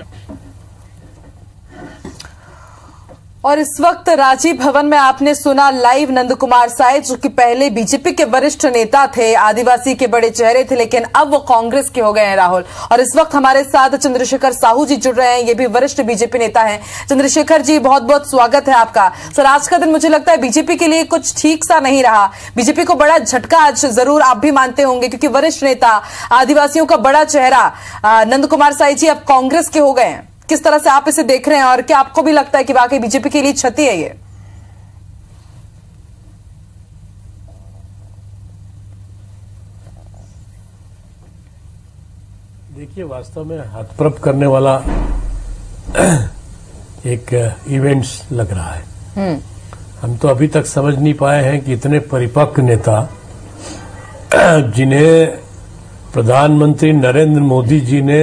और इस वक्त राजीव भवन में आपने सुना लाइव नंद कुमार साय, जो कि पहले बीजेपी के वरिष्ठ नेता थे, आदिवासी के बड़े चेहरे थे, लेकिन अब वो कांग्रेस के हो गए हैं राहुल। और इस वक्त हमारे साथ चंद्रशेखर साहू जी जुड़ रहे हैं, ये भी वरिष्ठ बीजेपी नेता हैं। चंद्रशेखर जी, बहुत बहुत स्वागत है आपका। सर, आज का दिन मुझे लगता है बीजेपी के लिए कुछ ठीक सा नहीं रहा, बीजेपी को बड़ा झटका आज जरूर आप भी मानते होंगे, क्योंकि वरिष्ठ नेता, आदिवासियों का बड़ा चेहरा नंद कुमार साय जी अब कांग्रेस के हो गए हैं। किस तरह से आप इसे देख रहे हैं और क्या आपको भी लगता है कि वाकई बीजेपी के लिए क्षति है ये? देखिए, वास्तव में हतप्रभ करने वाला एक इवेंट्स लग रहा है। हम तो अभी तक समझ नहीं पाए हैं कि इतने परिपक्व नेता, जिन्हें प्रधानमंत्री नरेंद्र मोदी जी ने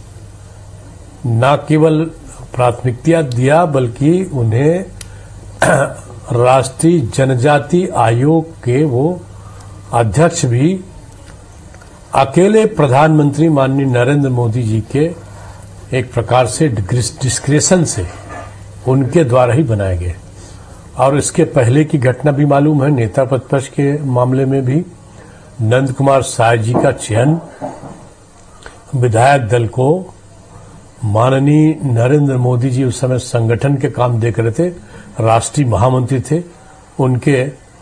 न केवल प्राथमिकता दिया बल्कि उन्हें राष्ट्रीय जनजाति आयोग के वो अध्यक्ष भी अकेले प्रधानमंत्री माननीय नरेंद्र मोदी जी के एक प्रकार से डिस्क्रेशन से उनके द्वारा ही बनाए गए। और इसके पहले की घटना भी मालूम है, नेता प्रतिपक्ष के मामले में भी नंद कुमार साय जी का चयन विधायक दल को माननीय नरेंद्र मोदी जी उस समय संगठन के काम देख रहे थे, राष्ट्रीय महामंत्री थे, उनके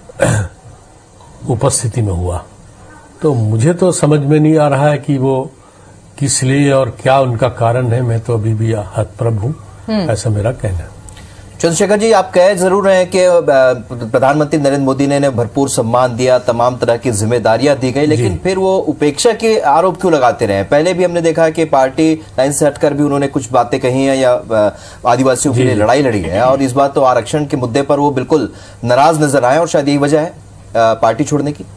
उपस्थिति में हुआ। तो मुझे तो समझ में नहीं आ रहा है कि वो किस लिए और क्या उनका कारण है। मैं तो अभी भी हतप्रभ हूं, ऐसा मेरा कहना है। चंद्रशेखर जी, आप कह जरूर रहे हैं कि प्रधानमंत्री नरेंद्र मोदी ने भरपूर सम्मान दिया, तमाम तरह की जिम्मेदारियां दी गई, लेकिन फिर वो उपेक्षा के आरोप क्यों लगाते रहे? पहले भी हमने देखा है कि पार्टी लाइन से हटकर भी उन्होंने कुछ बातें कही हैं या आदिवासियों के लिए लड़ाई लड़ी है, और इस बार तो आरक्षण के मुद्दे पर वो बिल्कुल नाराज नजर आए, और शायद यही वजह है पार्टी छोड़ने की।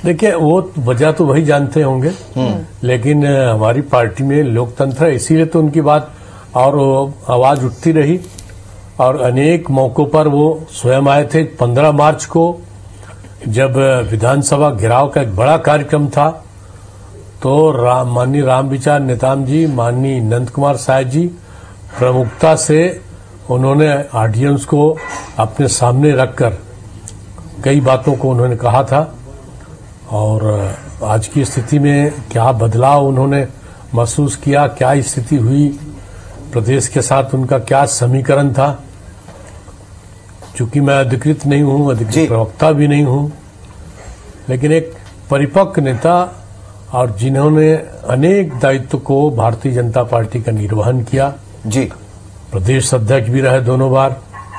देखिए, वो वजह तो वही जानते होंगे, लेकिन हमारी पार्टी में लोकतंत्र है, इसीलिए तो उनकी बात और आवाज उठती रही और अनेक मौकों पर वो स्वयं आए थे। पंद्रह मार्च को जब विधानसभा घेराव का एक बड़ा कार्यक्रम था तो राम माननीय रामविचार नेताम जी, माननीय नंद कुमार साय जी प्रमुखता से उन्होंने ऑडियंस को अपने सामने रखकर कई बातों को उन्होंने कहा था और आज की स्थिति में क्या बदलाव उन्होंने महसूस किया, क्या स्थिति हुई, प्रदेश के साथ उनका क्या समीकरण था। चूंकि मैं अधिकृत नहीं हूं, अधिकृत प्रवक्ता भी नहीं हूं, लेकिन एक परिपक्व नेता और जिन्होंने अनेक दायित्व को भारतीय जनता पार्टी का निर्वहन किया। जी, प्रदेश अध्यक्ष भी रहे दोनों बार,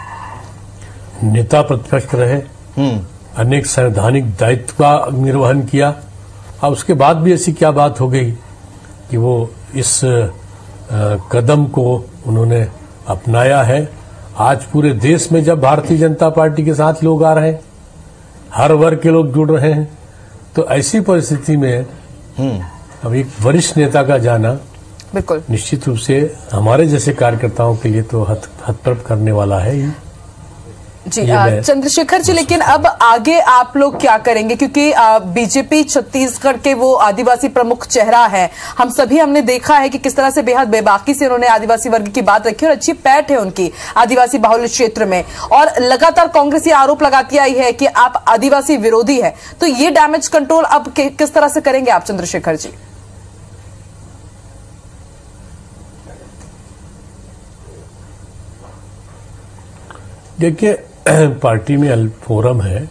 नेता प्रतिपक्ष रहे, अनेक संवैधानिक दायित्व का निर्वहन किया और उसके बाद भी ऐसी क्या बात हो गई कि वो इस कदम को उन्होंने अपनाया है। आज पूरे देश में जब भारतीय जनता पार्टी के साथ लोग आ रहे हैं, हर वर्ग के लोग जुड़ रहे हैं, तो ऐसी परिस्थिति में अब एक वरिष्ठ नेता का जाना बिल्कुल निश्चित रूप से हमारे जैसे कार्यकर्ताओं के लिए तो हतप्रभ करने वाला है ही। जी चंद्रशेखर जी, लेकिन अब आगे आप लोग क्या करेंगे? क्योंकि बीजेपी छत्तीसगढ़ के वो आदिवासी प्रमुख चेहरा है, हम सभी हमने देखा है कि किस तरह से बेहद बेबाकी से उन्होंने आदिवासी वर्ग की बात रखी और अच्छी पैठ है उनकी आदिवासी बाहुल्य क्षेत्र में, और लगातार कांग्रेस ये आरोप लगाती आई है कि आप आदिवासी विरोधी है। तो ये डैमेज कंट्रोल अब किस तरह से करेंगे आप चंद्रशेखर जी? देखिए, पार्टी में फोरम है,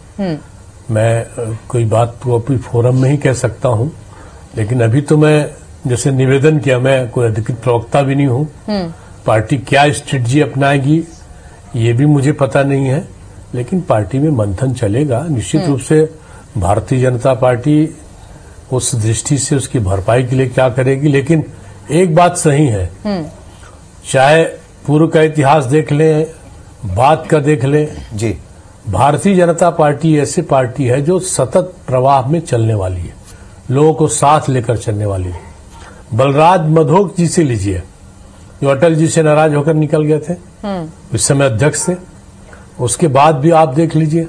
मैं कोई बात तो अपनी फोरम में ही कह सकता हूं, लेकिन अभी तो मैं जैसे निवेदन किया, मैं कोई अधिकृत प्रवक्ता भी नहीं हूं। पार्टी क्या स्ट्रेटजी अपनाएगी ये भी मुझे पता नहीं है, लेकिन पार्टी में मंथन चलेगा। निश्चित रूप से भारतीय जनता पार्टी उस दृष्टि से उसकी भरपाई के लिए क्या करेगी, लेकिन एक बात सही है, चाहे पूर्व का इतिहास देख लें, बात का देख ले जी, भारतीय जनता पार्टी ऐसी पार्टी है जो सतत प्रवाह में चलने वाली है, लोगों को साथ लेकर चलने वाली है। बलराज मधोक जी से लीजिए, जो अटल जी से नाराज होकर निकल गए थे, उस समय अध्यक्ष थे, उसके बाद भी आप देख लीजिए,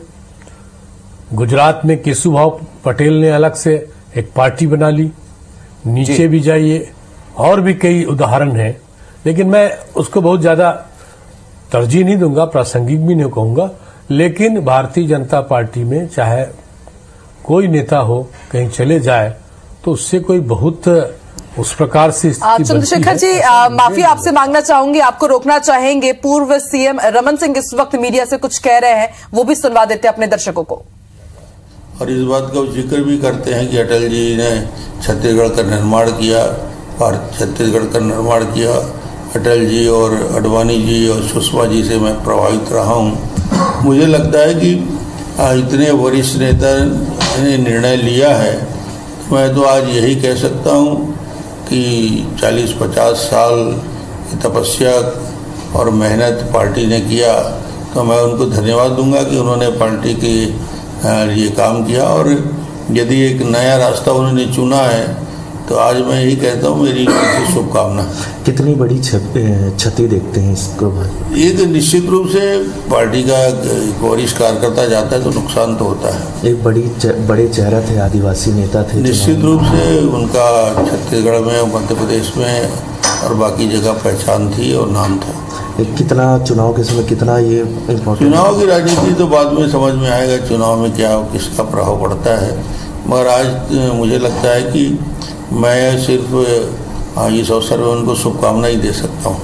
गुजरात में केशुभाऊ पटेल ने अलग से एक पार्टी बना ली, नीचे भी जाइए और भी कई उदाहरण हैं, लेकिन मैं उसको बहुत ज्यादा तरजीह नहीं दूंगा, प्रासंगिक भी नहीं कहूंगा, लेकिन भारतीय जनता पार्टी में चाहे कोई नेता हो कहीं चले जाए तो उससे कोई बहुत उस प्रकार से चंद्रशेखर जी आ, माफी आपसे मांगना चाहूंगी, आपको रोकना चाहेंगे। पूर्व सीएम रमन सिंह इस वक्त मीडिया से कुछ कह रहे हैं, वो भी सुनवा देते हैं अपने दर्शकों को। और इस बात का जिक्र भी करते हैं कि अटल जी ने छत्तीसगढ़ का निर्माण किया, भारत छत्तीसगढ़ का निर्माण किया। अटल जी और अडवाणी जी और सुषमा जी से मैं प्रभावित रहा हूँ। मुझे लगता है कि इतने वरिष्ठ नेता ने निर्णय लिया है, मैं तो आज यही कह सकता हूँ कि चालीस पचास साल की तपस्या और मेहनत पार्टी ने किया, तो मैं उनको धन्यवाद दूंगा कि उन्होंने पार्टी के लिए काम किया, और यदि एक नया रास्ता उन्होंने चुना है तो आज मैं यही कहता हूँ, मेरी शुभकामना। कितनी बड़ी क्षति देखते हैं इसको? ये तो निश्चित रूप से पार्टी का वरिष्ठ कार्यकर्ता जाता है तो नुकसान तो होता है। एक बड़ी बड़े चेहरा थे, आदिवासी नेता थे, निश्चित रूप से उनका छत्तीसगढ़ में, मध्य प्रदेश में और बाकी जगह पहचान थी और नाम था। कितना चुनाव के समय कितना ये चुनाव की राजनीति तो बाद में समझ में आएगा, चुनाव में क्या किसका प्रभाव पड़ता है, मगर आज मुझे लगता है कि मैं सिर्फ इस अवसर में उनको शुभकामनाएं दे सकता हूँ।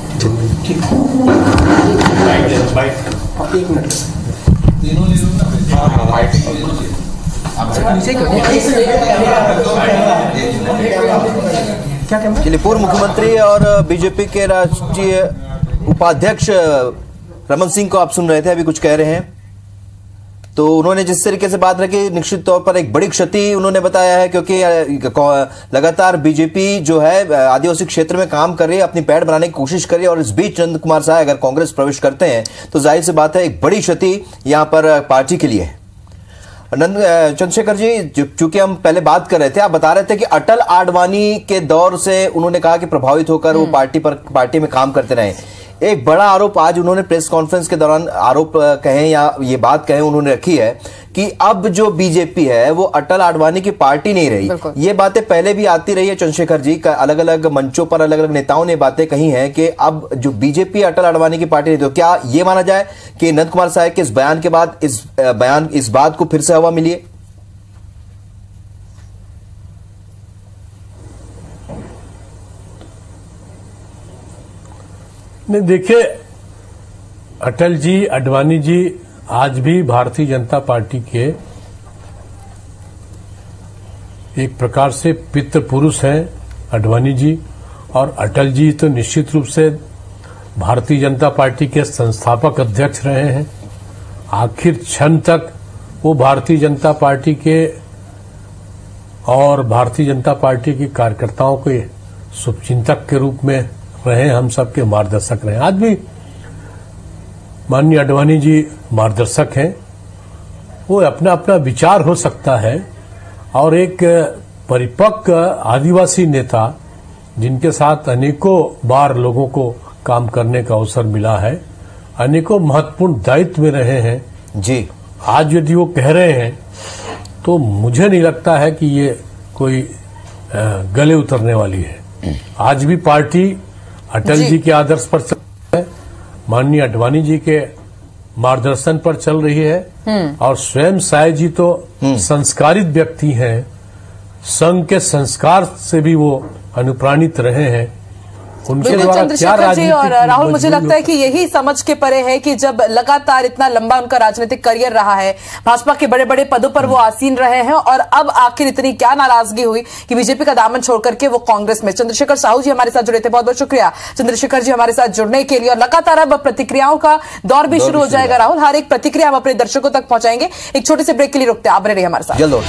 चलिए, पूर्व मुख्यमंत्री और बीजेपी के राष्ट्रीय उपाध्यक्ष रमन सिंह को आप सुन रहे थे, अभी कुछ कह रहे हैं। तो उन्होंने जिस तरीके से बात रखी, निश्चित तौर पर एक बड़ी क्षति उन्होंने बताया है, क्योंकि लगातार बीजेपी जो है आदिवासी क्षेत्र में काम कर रही है, अपनी पैठ बनाने की कोशिश कर रही है, और इस बीच नंद कुमार साय अगर कांग्रेस प्रवेश करते हैं तो जाहिर सी बात है एक बड़ी क्षति यहां पर पार्टी के लिए है। नंद चंद्रशेखर जी, चूंकि हम पहले बात कर रहे थे, आप बता रहे थे कि अटल आडवाणी के दौर से उन्होंने कहा कि प्रभावित होकर वो पार्टी पर पार्टी में काम करते रहे। एक बड़ा आरोप आज उन्होंने प्रेस कॉन्फ्रेंस के दौरान आरोप कहे या ये बात कहे उन्होंने रखी है कि अब जो बीजेपी है वो अटल आडवाणी की पार्टी नहीं रही। ये बातें पहले भी आती रही है चंद्रशेखर जी, अलग अलग मंचों पर अलग अलग नेताओं ने बातें कही हैं कि अब जो बीजेपी अटल आडवाणी की पार्टी नहीं। तो क्या ये माना जाए कि नंद कुमार साय के इस बयान के बाद इस बयान इस बात को फिर से हवा मिली है? नहीं, देखिए, अटल जी, आडवाणी जी आज भी भारतीय जनता पार्टी के एक प्रकार से पितृ पुरुष हैं आडवाणी जी, और अटल जी तो निश्चित रूप से भारतीय जनता पार्टी के संस्थापक अध्यक्ष रहे हैं। आखिर क्षण तक वो भारतीय जनता पार्टी के और भारतीय जनता पार्टी के कार्यकर्ताओं के शुभचिंतक के रूप में रहे, हम सबके मार्गदर्शक रहे। आज भी माननीय आडवाणी जी मार्गदर्शक हैं। वो अपना अपना विचार हो सकता है, और एक परिपक्व आदिवासी नेता जिनके साथ अनेकों बार लोगों को काम करने का अवसर मिला है, अनेकों महत्वपूर्ण दायित्व में रहे हैं जी। आज यदि वो कह रहे हैं तो मुझे नहीं लगता है कि ये कोई गले उतरने वाली है। आज भी पार्टी अटल जी, जी के आदर्श पर चल रही है, माननीय आडवाणी जी के मार्गदर्शन पर चल रही है, और स्वयं साय जी तो संस्कारित व्यक्ति हैं, संघ के संस्कार से भी वो अनुप्राणित रहे हैं। उनके द्वारा क्या राजनीति और राहुल, मुझे लगता है कि यही समझ के परे है कि जब लगातार इतना लंबा उनका राजनीतिक करियर रहा है, भाजपा के बड़े बड़े पदों पर वो आसीन रहे हैं, और अब आखिर इतनी क्या नाराजगी हुई कि बीजेपी का दामन छोड़ करके वो कांग्रेस में। चंद्रशेखर साहू जी हमारे साथ जुड़े थे, बहुत बहुत शुक्रिया चंद्रशेखर जी हमारे साथ जुड़ने के लिए। और लगातार अब प्रतिक्रियाओं का दौर भी शुरू हो जाएगा राहुल, हर एक प्रतिक्रिया हम अपने दर्शकों तक पहुंचाएंगे। एक छोटे से ब्रेक के लिए रुकते हैं, आप रहिए हमारे साथ। जल्द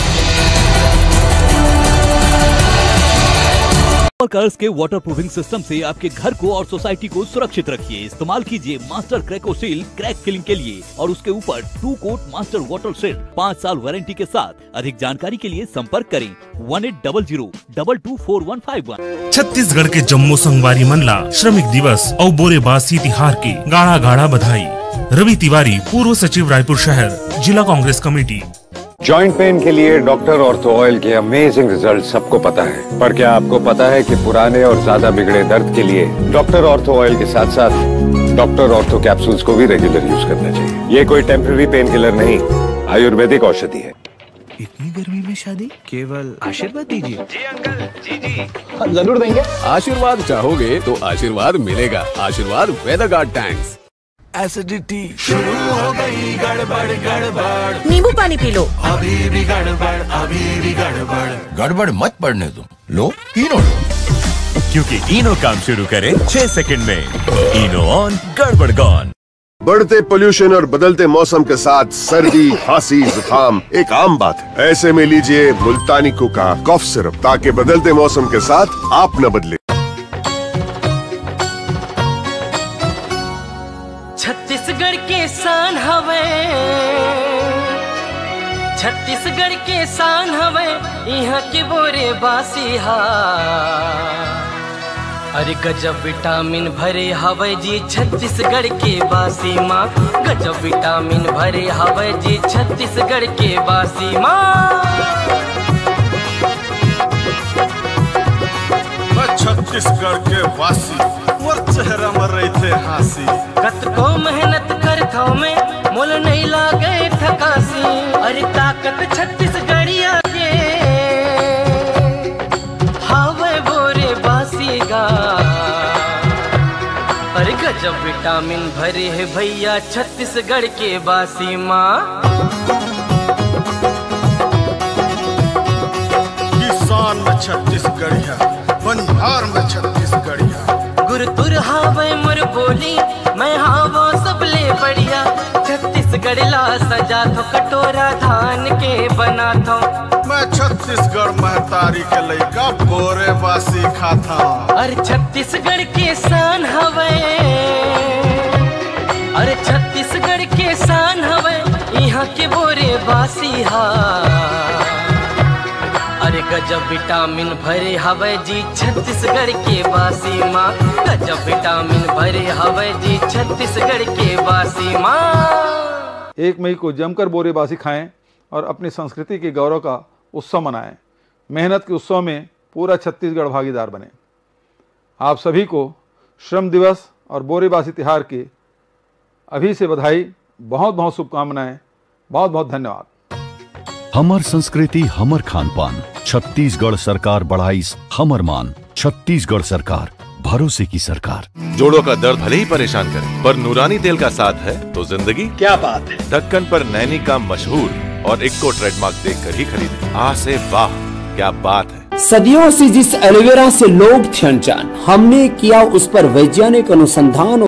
कर्स के वाटर प्रूफिंग सिस्टम से आपके घर को और सोसाइटी को सुरक्षित रखिए। इस्तेमाल कीजिए मास्टर क्रैको सील क्रैक फिलिंग के लिए, और उसके ऊपर two coat master water shield पाँच साल वारंटी के साथ। अधिक जानकारी के लिए संपर्क करें one eight double zero double two four one five one. Chhattisgarh के जम्मू संगवारी मंडला श्रमिक दिवस और बोरेबासी तिहार की गाढ़ा गाढ़ा बधाई। रवि तिवारी, पूर्व सचिव, रायपुर शहर, जिला कांग्रेस कमेटी। जॉइंट पेन के लिए डॉक्टर ऑर्थो ऑयल के अमेजिंग रिजल्ट सबको पता है, पर क्या आपको पता है कि पुराने और ज्यादा बिगड़े दर्द के लिए डॉक्टर ऑर्थो ऑयल के साथ साथ डॉक्टर ऑर्थो कैप्सूल्स को भी रेगुलर यूज करना चाहिए। ये कोई टेम्पररी पेन किलर नहीं, आयुर्वेदिक औषधि है। इतनी गर्मी में शादी? केवल आशीर्वाद दीजिए। जी अंकल, जी जी जरूर देंगे। आशीर्वाद चाहोगे तो आशीर्वाद मिलेगा। आशीर्वाद वेदरगार्ड टैंक्स। एसिडिटी शुरू हो गई, गड़बड़ गड़बड़, नींबू पानी पी लो। अभी भी गड़बड़, अभी भी गड़बड़। गड़बड़ मत पड़ने दो, लो इनो लो, क्योंकि इनो काम शुरू करे छह सेकंड में। इनो ऑन, गड़बड़ गॉन। बढ़ते पोल्यूशन और बदलते मौसम के साथ सर्दी, खांसी, जुकाम एक आम बात है। ऐसे में लीजिए मुल्तानी कुका कफ सिरप, ताकि बदलते मौसम के साथ आप न बदले। छत्तीसगढ़ के शान हवे, छत्तीसगढ़ के शान हवे, यहाँ के बोरे बासी हा। अरे गजब विटामिन भरे हवे जी छत्तीसगढ़ के बासी माँ, गजब विटामिन भरे हवे जी छत्तीसगढ़ के बासी माँ। छत्तीसगढ़ के वासी मोर चेहरा में रही थे हंसी। कत को मेहनत करता में मोल नहीं लागे थकासी। अरे ताकत छत्तीसगढ़िया के हावे बोरे बासी गा। अरे गजब विटामिन भरे है भैया छत्तीसगढ़ के बासी माँ। किसान में छत्तीसगढ़िया, बनिहार में छत्तीसगढ़िया। गुरतुर हावे मोर बोली, मैं हावो सबले बढ़िया। छत्तीसगढ़ ला सजा थो कटोरा धान के बना थो। मैं छत्तीसगढ़ महतारी के लइका बोरे बासी खाता। अरे छत्तीसगढ़ के शान हवे, अरे छत्तीसगढ़ के शान हवे, यहाँ के बोरे बासी हा। अरे गजब विटामिन भरे हवे जी छत्तीसगढ़ के बासी माँ, गजब विटामिन भरे हवे जी छत्तीसगढ़ के बासी माँ। एक मई को जमकर बोरेबासी खाएं और अपनी संस्कृति के गौरव का उत्सव मनाएं। मेहनत के उत्सव में पूरा छत्तीसगढ़ भागीदार बने। आप सभी को श्रम दिवस और बोरेबासी तिहार की अभी से बधाई, बहुत बहुत शुभकामनाएं, बहुत बहुत धन्यवाद। हमर संस्कृति हमर खान पान, छत्तीसगढ़ सरकार बढ़ाई हमर मान। छत्तीसगढ़ सरकार, भरोसे की सरकार। जोड़ों का दर्द भले ही परेशान करे, पर नूरानी तेल का साथ है तो जिंदगी क्या बात है। ढक्कन पर नैनी का मशहूर और इक्को ट्रेडमार्क देखकर ही खरीदे। आ से वाह, क्या बात है। सदियों से जिस एलोवेरा से लोग थे अनजान, हमने किया उस पर वैज्ञानिक अनुसंधान